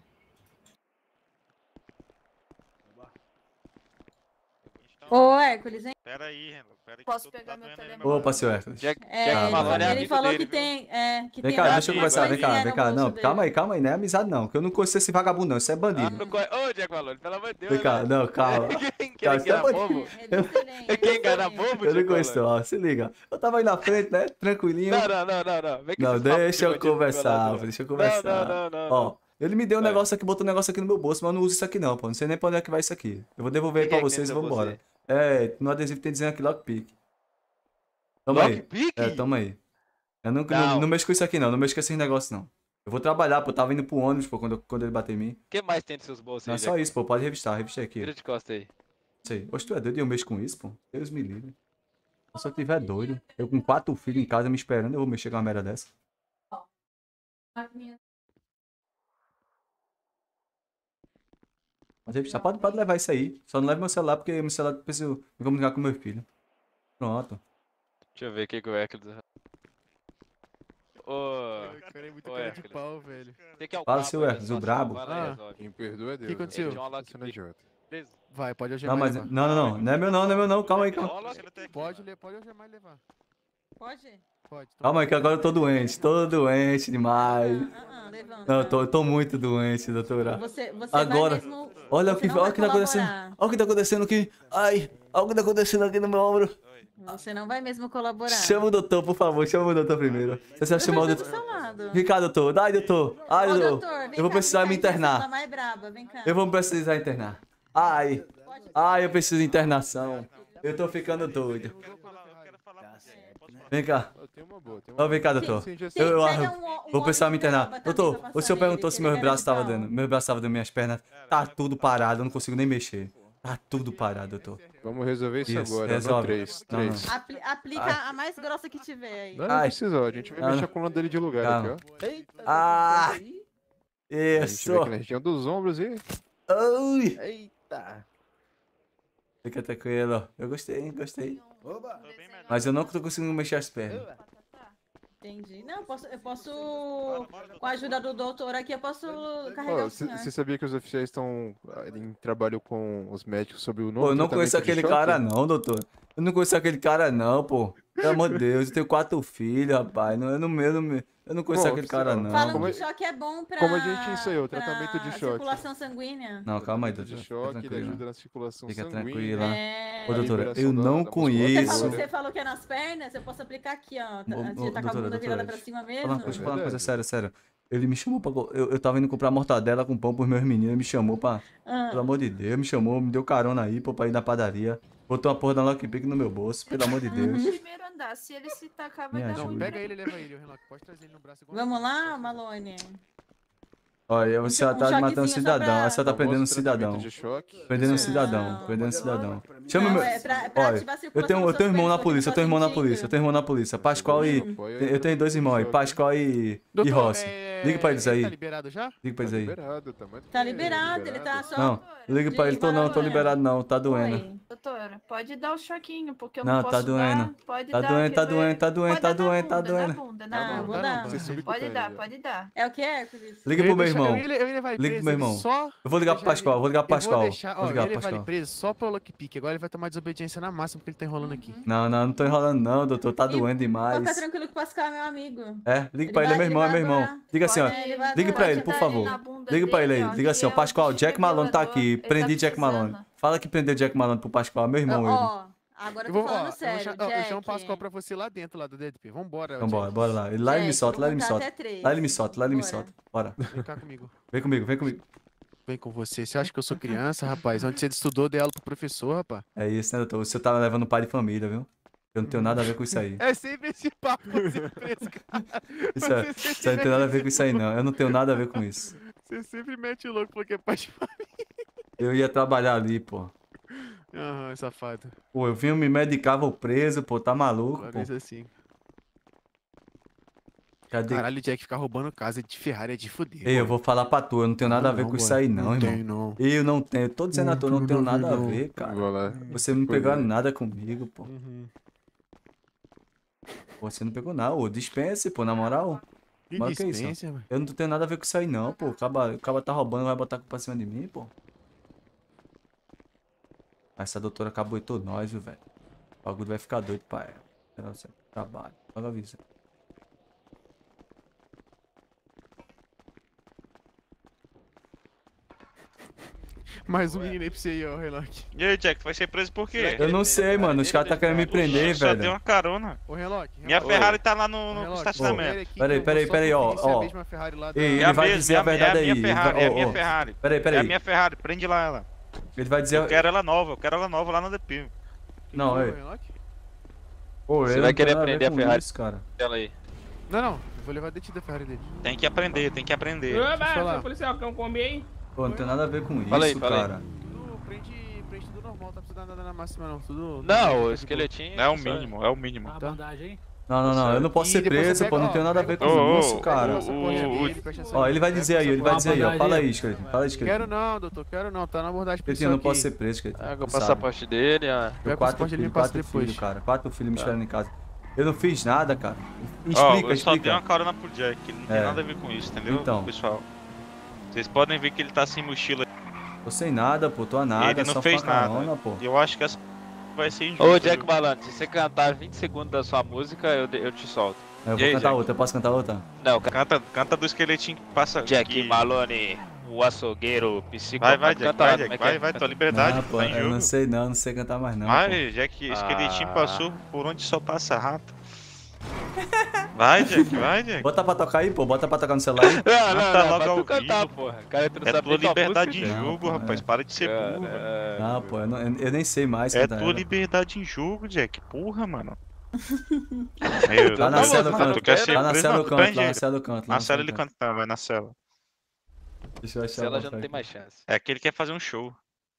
Ô, Hércules, hein? Pera aí, Renan. Pera aí. Posso pegar meu telefone? Opa, seu Hércules. Jack É, Malone é ele amigo falou dele, que viu? tem. Que Vem tem cá, uma deixa eu conversar, vem cá, coisinha vem no cá. bolso Não, dele. calma aí, não é amizade não, que eu não conheço esse vagabundo não, isso é bandido. Ô, Jack Malone, pelo amor de Deus. Vem cá, velho. não, calma. Quem Calma, quer enganar bobo? Quem engana bobo, Eu não Jack conheço, Malone? ó, se liga. Eu tava aí na frente, né, tranquilinho. Não. Vem com Não, esses papos deixa eu de bandido conversar, pelado, não. deixa eu conversar. Não. Ó, ele me deu um Vai. negócio aqui, botou um negócio aqui no meu bolso, mas eu não uso isso aqui não, pô. Não sei nem pra onde é que vai isso aqui. Eu vou devolver aí que pra é que vocês e tem no vamos seu embora. É, no adesivo tem dizendo aqui Lockpick. Toma aí. Lockpick? É, toma aí. Eu não Não. mexo com isso aqui não mexo com esses negócios não. Eu vou trabalhar, pô, eu tava indo pro ônibus, pô, quando ele bateu em mim. O que mais tem nos seus bolsos Não aí, é só Jack? isso, pô, pode revistar aqui. Vira de costa aí. Sei. Poxa, tu é doido e eu mexo com isso, pô? Deus me livre. Se eu tiver doido, eu com 4 filhos em casa me esperando, eu vou mexer com uma merda dessa. Mas revistar, pode levar isso aí. Só não leve meu celular, porque meu celular eu preciso me comunicar com meu filho. Pronto. Deixa eu ver o que o Hércules... Ô... cara é muito Ô, cara de Hércules. pau, velho. Você que é o Fala, cabo seu aí da Hércules, o situação, brabo. vai lá e resolve. Quem perdoa é Deus. O que aconteceu? Ele tinha um Você não é idiota. Preso. Vai, pode Não, algemar mas. e levar. Não. Não é meu não, não é meu não. Calma aí, calma. Pode algemar e levar. Pode? Pode. Calma aí, que agora eu tô doente demais. Levanta. Não, eu tô muito doente, doutora. Você Agora, vai mesmo... olha o você que, não olha vai o que tá acontecendo. colaborar. Olha o que tá acontecendo aqui. Ai, olha o que tá acontecendo aqui no meu ombro. Você não vai mesmo colaborar. Chama o doutor, por favor, chama o doutor primeiro. Você vai chamar o do doutor. seu lado. Vem cá, doutor. Ai, doutor. Ai, Ô, doutor. doutor, vem Eu vou cá, precisar me vem cá, Ela internar. mais braba, vem cá. Eu vou precisar internar. Ai. Ai, eu preciso de internação. Eu tô ficando doido. Vem cá. Ó, vem cá, doutor. Vou precisar me internar. Doutor, o senhor perguntou se meus braços estavam dando. Meus braços estavam dando, minhas pernas. Tá tudo parado, eu não consigo nem mexer. Tá tudo parado, doutor. Vamos resolver isso agora. Resolve. Três. Não, não. Aplica a mais grossa que tiver aí. Não precisa, ó. A gente vai mexer com o lado dele de lugar Calma. aqui, ó. Eita, Ah! A gente vê Isso! aqui na região dos ombros e... Ai! Eita! Fica tranquilo. Eu gostei. Mas eu não tô conseguindo mexer as pernas. Entendi. Não, eu posso com a ajuda do doutor aqui, eu posso carregar o senhor. Você sabia que os oficiais estão em trabalho com os médicos sobre o novo Pô, eu não conheço tratamento de aquele choque? cara não, doutor. Eu não conheço aquele cara não, pô. Pelo amor de Deus, eu tenho 4 filhos, rapaz. Eu não conheço Bom, aquele cara não. Falando que choque é bom pra... Como a gente ensaiou, tratamento de choque. circulação sanguínea. Não, calma aí, De doutor. choque, Fica ele tranquilo. ajuda na circulação Fica sanguínea. tranquila. É. Ô, doutora, liberação eu da- não da conheço. Você falou que é nas pernas, eu posso aplicar aqui, ó. Você tá com a bunda virada pra cima mesmo? Deixa eu falar uma coisa sério. Ele me chamou pra. Eu tava indo comprar mortadela com pão pros meus meninos. Ele me chamou pra. Pelo amor de Deus, me chamou, me deu carona aí, pô, pra ir na padaria. Botou uma porra da Lockpick no meu bolso, pelo amor de Deus. Primeiro andar, se ele se tacar, vai Me dar ajuda. ruim. Pega ele e leva ele, Renato. Pode trazer ele no braço igual. Vamos lá, Malone? Olha, você tá matando um choquezinho só cidadão. pra- Você tá prendendo um Famoso tratamento cidadão. de choque. Prendendo um cidadão. Prendendo um cidadão. Chama Não, meu. é pra Olha, ativar a circulação eu tenho dos seus irmão na pés, polícia, eu tenho irmão na sentindo. polícia, eu tenho irmão na polícia. Pascoal e. Eu tenho 2 irmãos aí, Pascoal e Rossi. Liga pra eles aí. Tá liberado já? Liga pra eles aí. Liberado, tá mais do Tá que liberado, ele tá só... Não, liga pra ele, não, tô liberado não, tá doendo. Oi. Doutora, pode dar o choquinho, porque eu Não, não tá posso doendo. dar. Pode Tá dar, doendo, que tá vai- doendo, tá doendo, pode tá dar na doendo, tá bunda, na doendo. bunda, na Não, bunda. vou dar. Pode dar, pode dar. É o que é, Cris? Liga pro meu irmão. Eu ia levar ele Liga pro meu preso irmão. só... Eu vou ligar pro Pascoal, vou ligar pro Pascoal. Eu vou deixar, Vou ó, ligar eu pro ia levar ele Pascoal. preso só pelo lockpick. Agora ele vai tomar desobediência na máxima porque ele tá enrolando aqui. Não tô enrolando não, doutor, tá doendo Pode demais. ficar tranquilo que o Pascal é meu amigo. É, liga pra ele, é meu irmão, é meu irmão. Diga assim, ó. Liga pra ele, por favor. Liga pra ele aí, diga assim, ó, Pascoal, Jack Malone tá aqui, prendi Jack Malone. Fala que prendeu Jack Malone pro Pascoal, meu irmão ele. Ó, agora eu tô falando sério, Eu chamo o Jack. Pascoal pra você lá dentro, lá do DDP. Vambora. Então bora lá. Lá ele me Jack, solta, lá ele me vou solta. contar até 3. Lá ele me solta, lá ele me Bora. solta. Bora. Vem cá comigo. Vem comigo, vem comigo. Vem com você. Você acha que eu sou criança, rapaz? Onde você estudou, dei aula pro professor, rapaz? É isso, né, doutor? O senhor tá levando pai de família, viu? Eu não tenho nada a ver com isso aí. É sempre esse papo de ser preso, cara. Isso aí não tem nada a ver com isso aí, não. Eu não tenho nada a ver com isso. Você sempre mete o louco porque é pai de família. Eu ia trabalhar ali, pô. Aham, safado. Pô, eu vinha me medicar, vou preso, pô, tá maluco, pô. Parece assim. Cadê? Caralho, o Jack ficar roubando casa de Ferrari é de fuder. Ei, eu vou falar pra tu, eu não tenho nada a ver não, com isso boy. aí não, Não irmão. tem, não. Eu não tenho, tô dizendo a tu, eu não tenho nada a ver, cara. Vou lá. Você não Foi pegou bem. nada comigo, pô. Pô, você não pegou nada, ô, dispense, pô, na moral. Que Mas que é isso? dispensa, mano? Eu não tenho nada a ver com isso aí não, pô. O cara tá roubando, vai botar a culpa em cima de mim, pô. Essa doutora caboetou nós, viu, velho. O bagulho vai ficar doido pra ela. Ela sempre trabalha. Logo avisa. Mais um menino aí pra você aí, ó, Relock. E aí, Jack, vai ser preso por quê? Eu não sei, mano. Os caras tá querendo me prender, Só deu velho. uma carona. Ô, Relock. Minha Ferrari tá lá no estacionamento. Peraí, ó. Ei, É a ele vai mesma, dizer a verdade aí. É a minha Ferrari, Ele é a vai- minha ó, ó. Ferrari. Peraí. É a minha Ferrari, prende lá ela. Ele vai dizer... Eu quero ela nova lá no DP. Não, é. Pô, Você eu vai não tenho querer nada ver aprender a com Ferrari? isso, cara. Ela aí. Não, eu vou levar detida a Ferrari dele. Tem que aprender, tem que aprender. Ô, mas, seu policial, que eu comi aí? Pô, não tem nada a ver com Fala aí, isso, fala aí. cara. Prende tudo normal, tá precisando nada na máxima não. Tudo. Não, o esqueletinho. É o mínimo, é o mínimo. Não, eu não posso ser preso, pô, não tenho nada a ver com isso, cara. Ó, ele vai dizer aí, ó. Fala aí, esqueletinho. Fala aí, esqueletinho. Quero não, doutor, quero não. Tá na abordagem Esqueletinho, eu não posso ser preso, esqueletinho. Ah, com o Tu sabe. passaporte dele, Eu ah. Pega o quatro passaporte, ele me filhos, passa 4 depois. filhos, cara. 4 filhos me Tá. esperando em casa. Eu não fiz nada, cara. Ó, Explica, eu só dei explica. uma carona pro Jack, ele não tem É. nada a ver com isso, entendeu, Então. pessoal? Vocês podem ver que ele tá sem mochila. Tô sem nada, pô. Tô a nada, Ele não só fez foi uma carona, nada. pô. E eu acho que essa vai ser injusto. Ô, Jack viu? Malandro, se você cantar 20 segundos da sua música, eu te solto. Eu E vou aí, cantar Jack? outra, eu posso cantar outra? Não, Canta do esqueletinho que passa Jack aqui. Malone, o açougueiro, psicopata. Vai, Jack, canta vai, lá, Jack, como é que é? vai, tua liberdade, Não, tu pô, tá em eu jogo. não sei cantar mais não, pô. Vai, Jack, esqueletinho Ah. passou por onde só passa rato. Vai, Jack, vai, Jack. Bota pra tocar aí, pô. Bota pra tocar no celular aí. Não, Canta não, logo pra ao tu cantar, vivo. porra. Cara, tu não É sabe tua nem tua liberdade música, em velho. jogo, rapaz. Para de ser burro, velho. Não, pô, eu nem sei mais É cantar tua ela. liberdade em jogo, Jack. Porra, mano. Lá na cela eu canto. Tu quer ser Lá na preso? cela Não, eu tu canto, prende lá na ele. cela eu canto. Na cela ele canta, vai na cela. Deixa eu achar Se ela o já não papel tem aqui. mais chance. É que ele quer fazer um show.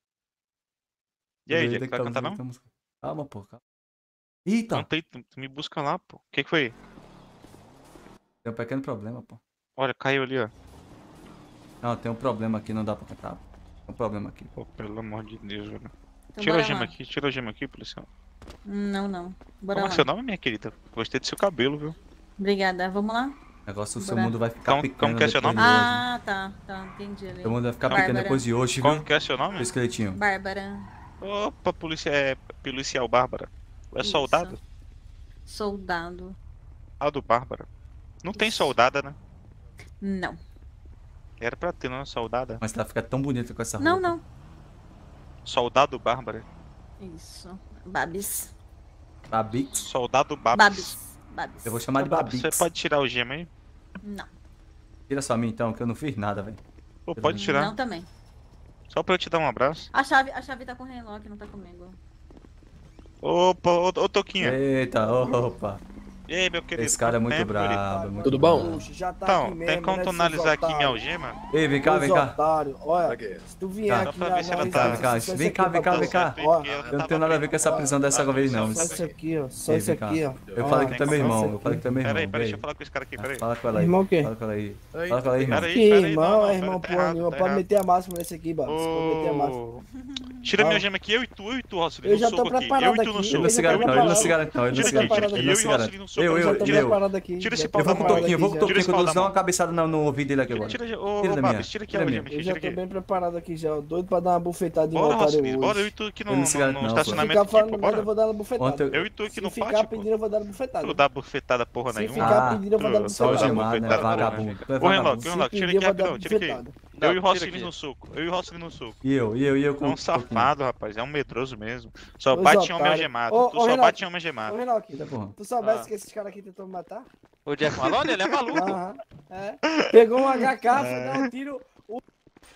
E aí, Eita, Jack, vai calma, cantar não? calma. Calma, pô. Calma. Eita! Canta aí, tu me busca lá, pô. O que foi? Tem um pequeno problema, pô. Olha, caiu ali, ó. Não, tem um problema aqui, não dá pra cantar. Tem um problema aqui. Pô, pelo amor de Deus, velho. Então Tira a bora gema lá. aqui, tira a gema aqui, policial. Não. Bora Como é lá. que seu nome, minha querida? Gostei do seu cabelo, viu? Obrigada, vamos lá? O negócio, o seu Bora. mundo vai ficar pequeno como que é seu depois nome? de hoje. Ah, tá, entendi ali. Seu mundo vai ficar pequeno Bárbara. depois de hoje, viu? Como que é seu nome? O esqueletinho. Bárbara. Opa, policial Bárbara. É Isso. soldado? Soldado. Ah, do Bárbara. Não tem soldada, né? Não. Era pra ter, não é soldada? Mas ela fica tão bonita com essa roupa. Não. Soldado Bárbara. Isso. Babis. Babix? Soldado Babs. Babis. Eu vou chamar de Babix. Você pode tirar o gema aí? Não. Tira só a mim então, que eu não fiz nada, velho. Pô, pode tirar. Não também. Só pra eu te dar um abraço. A chave tá com o Renlock, não tá comigo. Opa, ô Toquinha. Eita, opa. E aí, meu querido? Esse cara é quanto muito tempo, brabo. querido? é muito Tudo bom? brabo. Puxa, já tá Então, aqui tem mesmo, como né, tu seus analisar aqui minha otários? algema? Ei, vem cá, Seus vem cá. otários, olha, se tu vier Tá. aqui Só pra ver se ela na tá- Vem cá, só vem isso cá, aqui vem cá, pra vem cá. você. Ó, Eu não tenho nada a ver com essa prisão dessa vez, não. só isso aqui, ó. Só Ei, isso vem cá. aqui, ó. Eu Ó, falei que tu é meu só irmão, isso eu falei que tu é meu irmão. Peraí, vem deixa eu falar com esse cara aqui, peraí. Fala com ela aí. Irmão o quê? Fala com ela aí. Fala com ela aí, irmão. Peraí, Que peraí, irmão, não, é irmão tá porra errado, nenhuma. tá Pode errado. meter a máxima nesse aqui, Babs. Pode meter a máxima. Tira Ó. minha gema aqui, eu e tu, Rossili, Eu no já tô soco aqui. Eu preparado e tu no aqui, soco. Ele não se garante não, ele não se garante não, ele não Tira se aqui, garante. tira aqui. Ele não Eu se e o Rossili garante. no soco. Eu já tô preparado aqui. Tira esse já pau tô da Eu vou com o mão. Toquinho, eu vou com o Tira Toquinho, esse que eu pau vou da dar uma mão. cabeçada no ouvido dele aqui agora. Ô, Tira da minha. Babs, tira aqui a Tira da algema, minha. Eu tira já tô aqui. bem preparado aqui já, ó. Doido pra dar uma bufetada de Bora, otário Rossili, bora eu hoje. e tu aqui Ele não se garante não, pô. Se estacionamento ficar aqui, falando pô, merda, bora. eu vou dar uma bufetada. Ontem Eu e tu aqui no Se ficar pátio, pô. pedindo, eu vou dar uma bufetada. Tu dá bufetada porra Se nenhuma. ficar pedindo, eu vou dar uma Só o bufetada. gemado, né? Vagabundo. Tu é Ô, vagabundo. Renlock, tira pedir, aqui eu vou dar rapidão, tira aqui. bufetada. Eu e o tira Rossili aqui. no soco. Eu e o Rossili no soco. E eu É com um o Toquinho. safado, rapaz. É um medroso mesmo. Só Os bate em homem otários. algemado. Ô, Tu ô, só Renato. bate em homem Ô, algemado. Renlock, Eita, porra. tu soubesse que esses caras aqui tentou me matar? O Jack Malone, ele é maluco. Aham. É. Pegou um HK, foi dar um tiro.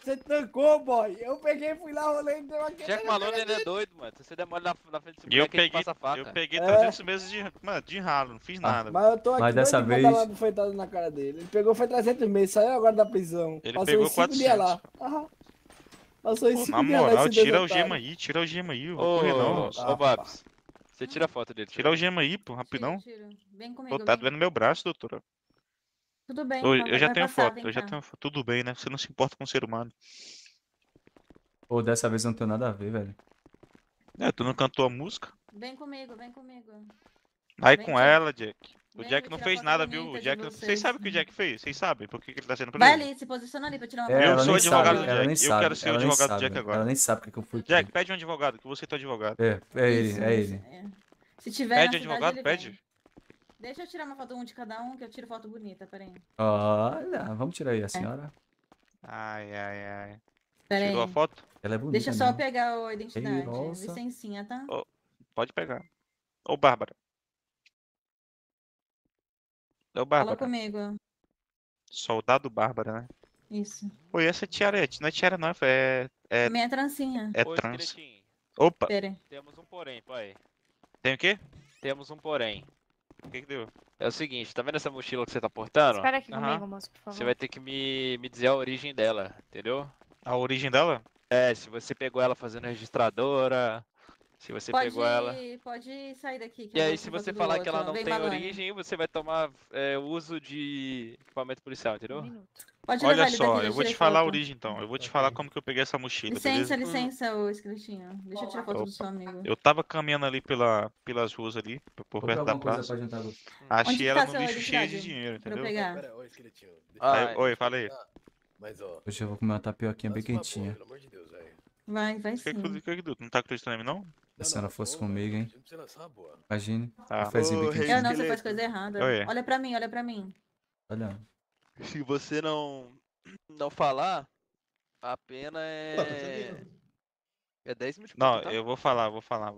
Você tancou, boy. Eu peguei, fui lá, rolei e deu aquele. Jack Malone ele é doido, mano. Se você demora na frente desse E eu moleque, ele peguei, passa a faca. eu peguei 300 meses de ralo, não fiz nada. Mas eu tô aqui Mas doido dessa de mandar vez- lá bufetada na cara dele. Ele pegou, foi 300 meses, saiu agora da prisão. Ele Passou pegou uns 5 dias 400. lá. Aham. Passou uns Pô, 5 na dias lá. moral, esse tira o desotário. gema aí, tira o gema aí. Eu Ô, vou correr não. ô, Babs. Você tira a foto dele. Tira o gema aí, pô, rapidão. Tiro. Vem comigo. Pô, tá vem. doendo meu braço, doutora. Tudo bem, Ô, vai- eu já vai tenho passar, foto, vem eu já cá. tenho foto. Tudo bem, né? Você não se importa com o ser humano. Pô, dessa vez eu não tenho nada a ver, velho. É, tu não cantou a música? Vem comigo, vem comigo. Vai Vem, com Jack. ela, Jack. O Vem, Jack vou não tirar fez foto nada, bonita viu? O de Jack. vocês. Vocês sabem o que o Jack fez? Vocês sabem por que que ele tá sendo Vai preso? ali, se posiciona ali pra tirar uma É, foto. Eu ela sou nem advogado sabe, do ela Jack. nem Eu sabe, quero ser o ela nem advogado do sabe, Jack velho. agora. Ela nem sabe porque que eu fui Jack, preso. pede um advogado, que você é teu advogado. É ele, Isso, é isso, ele. é. Se tiver Pede na cidade, advogado, ele pede. vem. Deixa eu tirar uma foto um de cada um, que eu tiro foto bonita, peraí. Olha, vamos tirar aí a senhora. Ai, ai, ai. Pera Tirou a aí. foto? Ela é bonita Deixa eu só mesmo. pegar a identidade. Nossa. Licencinha, tá? Ô, pode pegar. Ô, Bárbara. Ô, Fala Bárbara. comigo. Soldado Bárbara, né? Isso. Pô, e essa tiara não é tiara não, é Minha trancinha. é Ô, trans. esqueletinho. Opa, Pera aí. Temos um porém, pai. tem o quê? Temos um porém. O que que deu? É o seguinte, tá vendo essa mochila que você tá portando? Espera aqui Aham. comigo, moço, por favor. Você vai ter que me dizer a origem dela, entendeu? A origem dela? É, se você pegou ela fazendo registradora, se você pegou ela... Pode sair daqui. que E eu aí, vou se tirar você foto do falar que ela outro. não Vem, tem Malone. origem, você vai tomar uso de equipamento policial, entendeu? Pode levar Olha ele só, daqui, eu vou te tirei falar a foto. origem então. Eu vou te falar como que eu peguei essa mochila, Licença, beleza? licença, ô esqueletinho. Deixa eu tirar foto do seu amigo. Eu tava caminhando ali pelas ruas ali, por perto da praça. pra jantar hoje? Achei Onde ela tá no sua lixo cheio de identidade? dinheiro, Pra eu entendeu? pegar. Pera, ô, esqueletinho. Aí, oi, fala aí. Mas, ó. Hoje eu vou comer uma tapioquinha bem quentinha. Pelo amor de Deus, velho. Vai O que sim. que tu não tá acreditando em mim, não? Se a senhora fosse comigo, hein? Não precisa lançar uma boa. Imagine. Ah. Um fezinho bem Ô, quentinho. Eu não, você faz coisa errada. Oi. Olha pra mim, olha pra mim. Olha. Se você não falar, a pena é 10 mil de Não, multa, tá? eu vou falar.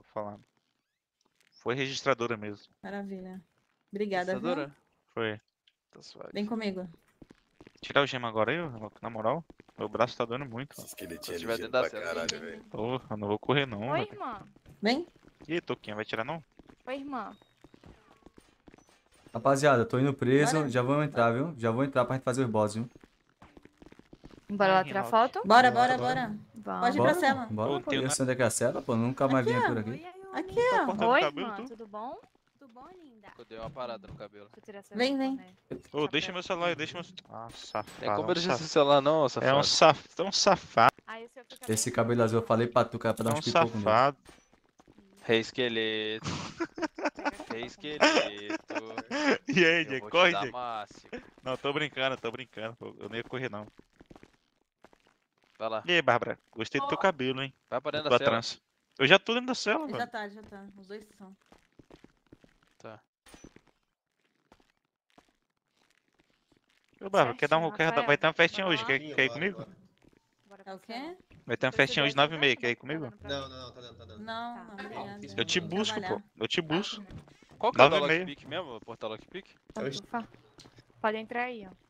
Foi registradora mesmo. Maravilha. Obrigada, viu? Registradora? Foi. Tá suave. Vem comigo. Tirar o gema agora aí, na moral. Meu braço tá doendo muito. Se tiver dentro da cela. Ô, eu não vou correr não. Oi, velho. irmã. Vem. Ih, Toquinha, vai tirar não? Oi, irmã. Rapaziada, tô indo preso. Bora. Já vamos entrar, viu? Já vou entrar pra gente fazer os boss, viu? Bora lá tirar foto? Bora, Bora, bora. Vamos. Pode ir pra cela. Bora, Ô, pô. tem Eu uma- sei onde é que é a cela, pô. Nunca mais vinha por aqui. Aqui, Tá ó. cortando Oi, o cabelo, irmã, tu? tudo bom? Tudo bom, linda? Eu dei uma parada no cabelo. Deixa eu tirar essa Vem, roupa, vem. né? Ô, deixa meu celular aí, deixa meu... Ah, safado. Tem como é um ele registrar safado. seu celular não, safado? É um safado. Aí o seu fica Esse cabelo azul eu falei pra tu, cara, pra dar É um uns pipocos nele. safado. Rei esqueleto. Rei esqueleto. E aí, Eu Jack, vou te corre, dar Jack. máximo. Não, tô brincando. Pô, eu não ia correr não. Vai lá. E aí, Bárbara, gostei do teu cabelo, hein? Vai pra dentro Tua da cela. trança. Eu já tô dentro da cela, Já velho. tá, já tá. Os dois são. Tá. Ô, Bárbara, Certinho, vai ter uma festinha Rafael. hoje, quer ir comigo? Bora É pra o quê? cela. Vai ter uma festinha hoje 9h30, quer ir comigo? Não, tá dando. Não, não, obrigada. Eu te Vou busco, trabalhar. pô. Eu te busco. Qual que é o da 9h30. Lockpick mesmo? O portal Lockpick? Pode entrar aí, ó.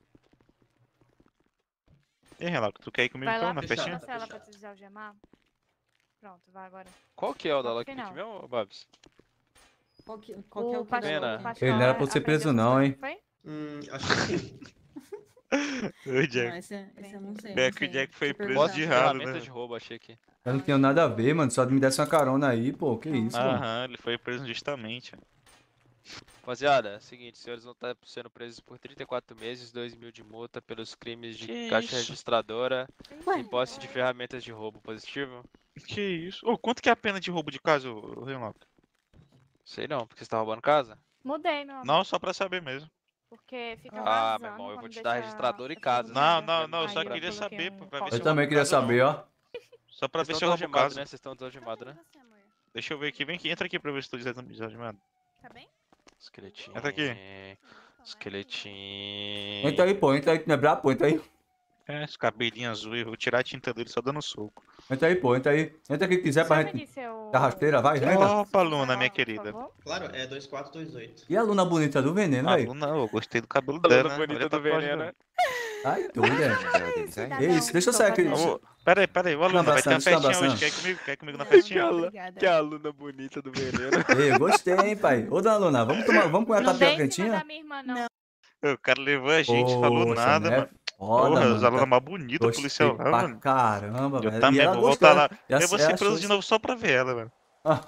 E aí, Relato, tu quer ir comigo Vai então lá na pra festinha? cela pra te desalgemar. Pronto, vai agora. Qual que é o da Lá pro Lockpick final. mesmo, Babs? Qual que é o que pastor- Pena. o pastor Ele não era pra você ser aprendeu preso essas não, coisas, hein? foi? Acho que sim. Ô, Não, Jack. esse eu não sei. É não que o sei. Jack foi Deixa eu preso perguntar. de ralo, Ferramenta né? de roubo, achei aqui. Eu não tenho nada a ver, mano. Só me desse uma carona aí, pô. Que isso, mano. Aham, ele foi preso justamente. Rapaziada, é o seguinte, os senhores vão estar sendo presos por 34 meses, 2 mil de multa pelos crimes de Que caixa isso? registradora Ué? e posse de ferramentas de roubo. Positivo? Que isso? Ô, quanto que é a pena de roubo de casa, ô, Renato? Sei não, porque você tá roubando casa? Mudei, meu amor. Não, só pra saber mesmo. Porque fica Ah, vazando meu irmão, eu vou quando te dar deixa registrador e essa casa. Não, luz. não, eu Aí só eu queria coloquei saber, um pra ver se copo. Eu eu também roubo queria casa ou não. saber, ó. Só pra ver Vocês se eu estão roubo algemados, casa. né? Vocês estão desalgemados, né? Deixa eu ver aqui, vem aqui, entra aqui pra ver se tô desalgemado. Tá bem? Esqueletinho. Entra aqui. Esqueletinho. Entra aí, pô. Entra aí, tu não é brabo, pô. Entra aí. É, esse cabelinho azul, eu vou tirar a tinta dele só dando soco. Entra aí, pô. Entra aí. Entra quem quiser pra Sabe gente. de seu... Da rasteira, vai, entra. Opa, Luna, minha querida. Claro, é 2428. E a Luna bonita do veneno, Ah, aí? Luna, eu gostei do cabelo Luna dela, né? bonita Olha a do tatuagem veneno, dela. né? Ai, doido, é. Ei, deixa eu sair aqui. Peraí, o aluno vai ter uma festinha hoje. Quer ir comigo na festinha? Que aluna bonita do veneno. Ei, eu gostei, hein, pai. Ô, dona Luna, vamos comer a tapioca quentinha? O cara levou a gente, falou Poxa, nada, né? mano. Foda, Porra, mano, os alunos tá- mais bonitos, Gostei policial lá, pra mano. caramba, Eu velho. E também, ela vou voltar lá. gostou. Eu vou ser preso de novo só pra ver ela, velho.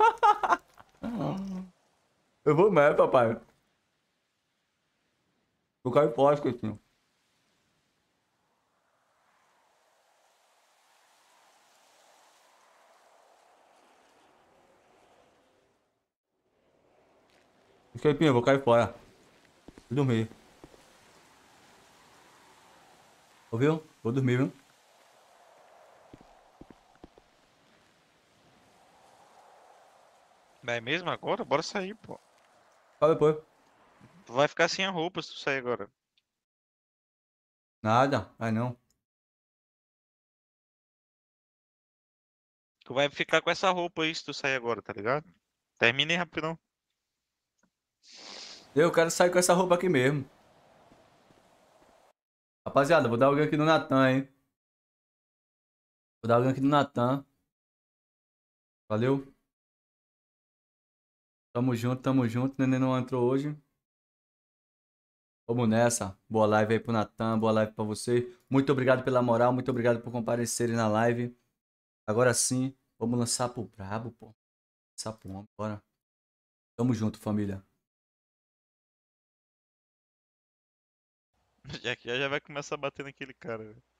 Eu vou mesmo, papai. Eu caio fora, Coutinho. Esquipinho, eu vou cair fora. Vou dormir. Ouviu? Vou dormir, viu? Vai mesmo agora? Bora sair, pô. Fala depois. Tu vai ficar sem a roupa se tu sair agora. Nada, vai não. Tu vai ficar com essa roupa aí se tu sair agora, tá ligado? Termina aí rapidão. Eu quero sair com essa roupa aqui mesmo. Rapaziada, vou dar alguém aqui no Natan, hein? Vou dar alguém aqui no Natan. Valeu. Tamo junto. Neném não entrou hoje. Vamos nessa. Boa live aí pro Natan, boa live pra você. Muito obrigado pela moral, muito obrigado por comparecerem na live. Agora sim, vamos lançar pro brabo, pô. Lançar pro homem, bora. Tamo junto, família. Já vai começar a bater naquele cara, velho.